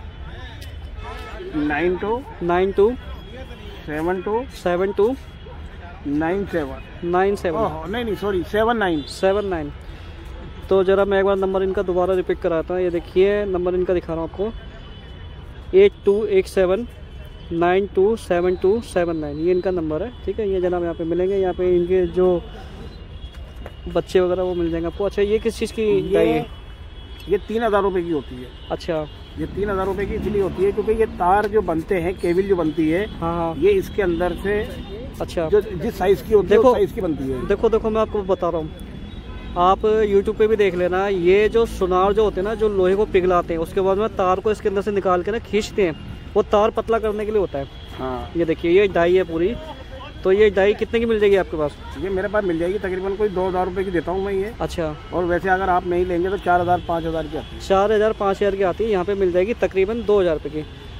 nine two nine two seven two seven two nine seven nine seven नहीं नहीं sorry seven nine seven nine. तो ज़रा मैं एक बार नंबर इनका दोबारा रिपीट कराता हूँ। ये देखिए नंबर इनका दिखा रहा हूँ आपको, eight two eight seven nine two seven two seven nine. ये इनका नंबर है। ठीक है, ये जनाब यहाँ पे मिलेंगे। यहाँ पे इनके जो बच्चे वगैरह वो मिल जाएंगे आपको। अच्छा, ये किस चीज़ की डाई है? ये तीन हज़ार रुपये की होती है। अच्छा, ये तीन हज़ार रुपये की इसलिए होती है क्योंकि ये तार जो बनते हैं, केबल जो बनती है, हाँ हाँ, ये इसके अंदर से अच्छा जो जिस साइज़ की होती है उस साइज़ की बनती है। देखो देखो मैं आपको बता रहा हूँ, आप यूट्यूब पे भी देख लेना। ये जो सुनार जो होते हैं ना, जो लोहे को पिघलाते हैं, उसके बाद में तार को इसके अंदर से निकाल के ना खींचते हैं, वो तार पतला करने के लिए होता है। हाँ, ये देखिए ये डाई है पूरी। तो ये डाई कितने की मिल जाएगी आपके पास? ये मेरे पास मिल जाएगी तकरीबन कोई दो हज़ार रुपये की देता हूँ मैं ये। अच्छा, और वैसे अगर आप नहीं लेंगे तो चार हज़ार पाँच हज़ार की आती है। चार हज़ार पाँच हज़ार की आती है। यहाँ पे मिल जाएगी तकरीबन दो हज़ार रुपये की।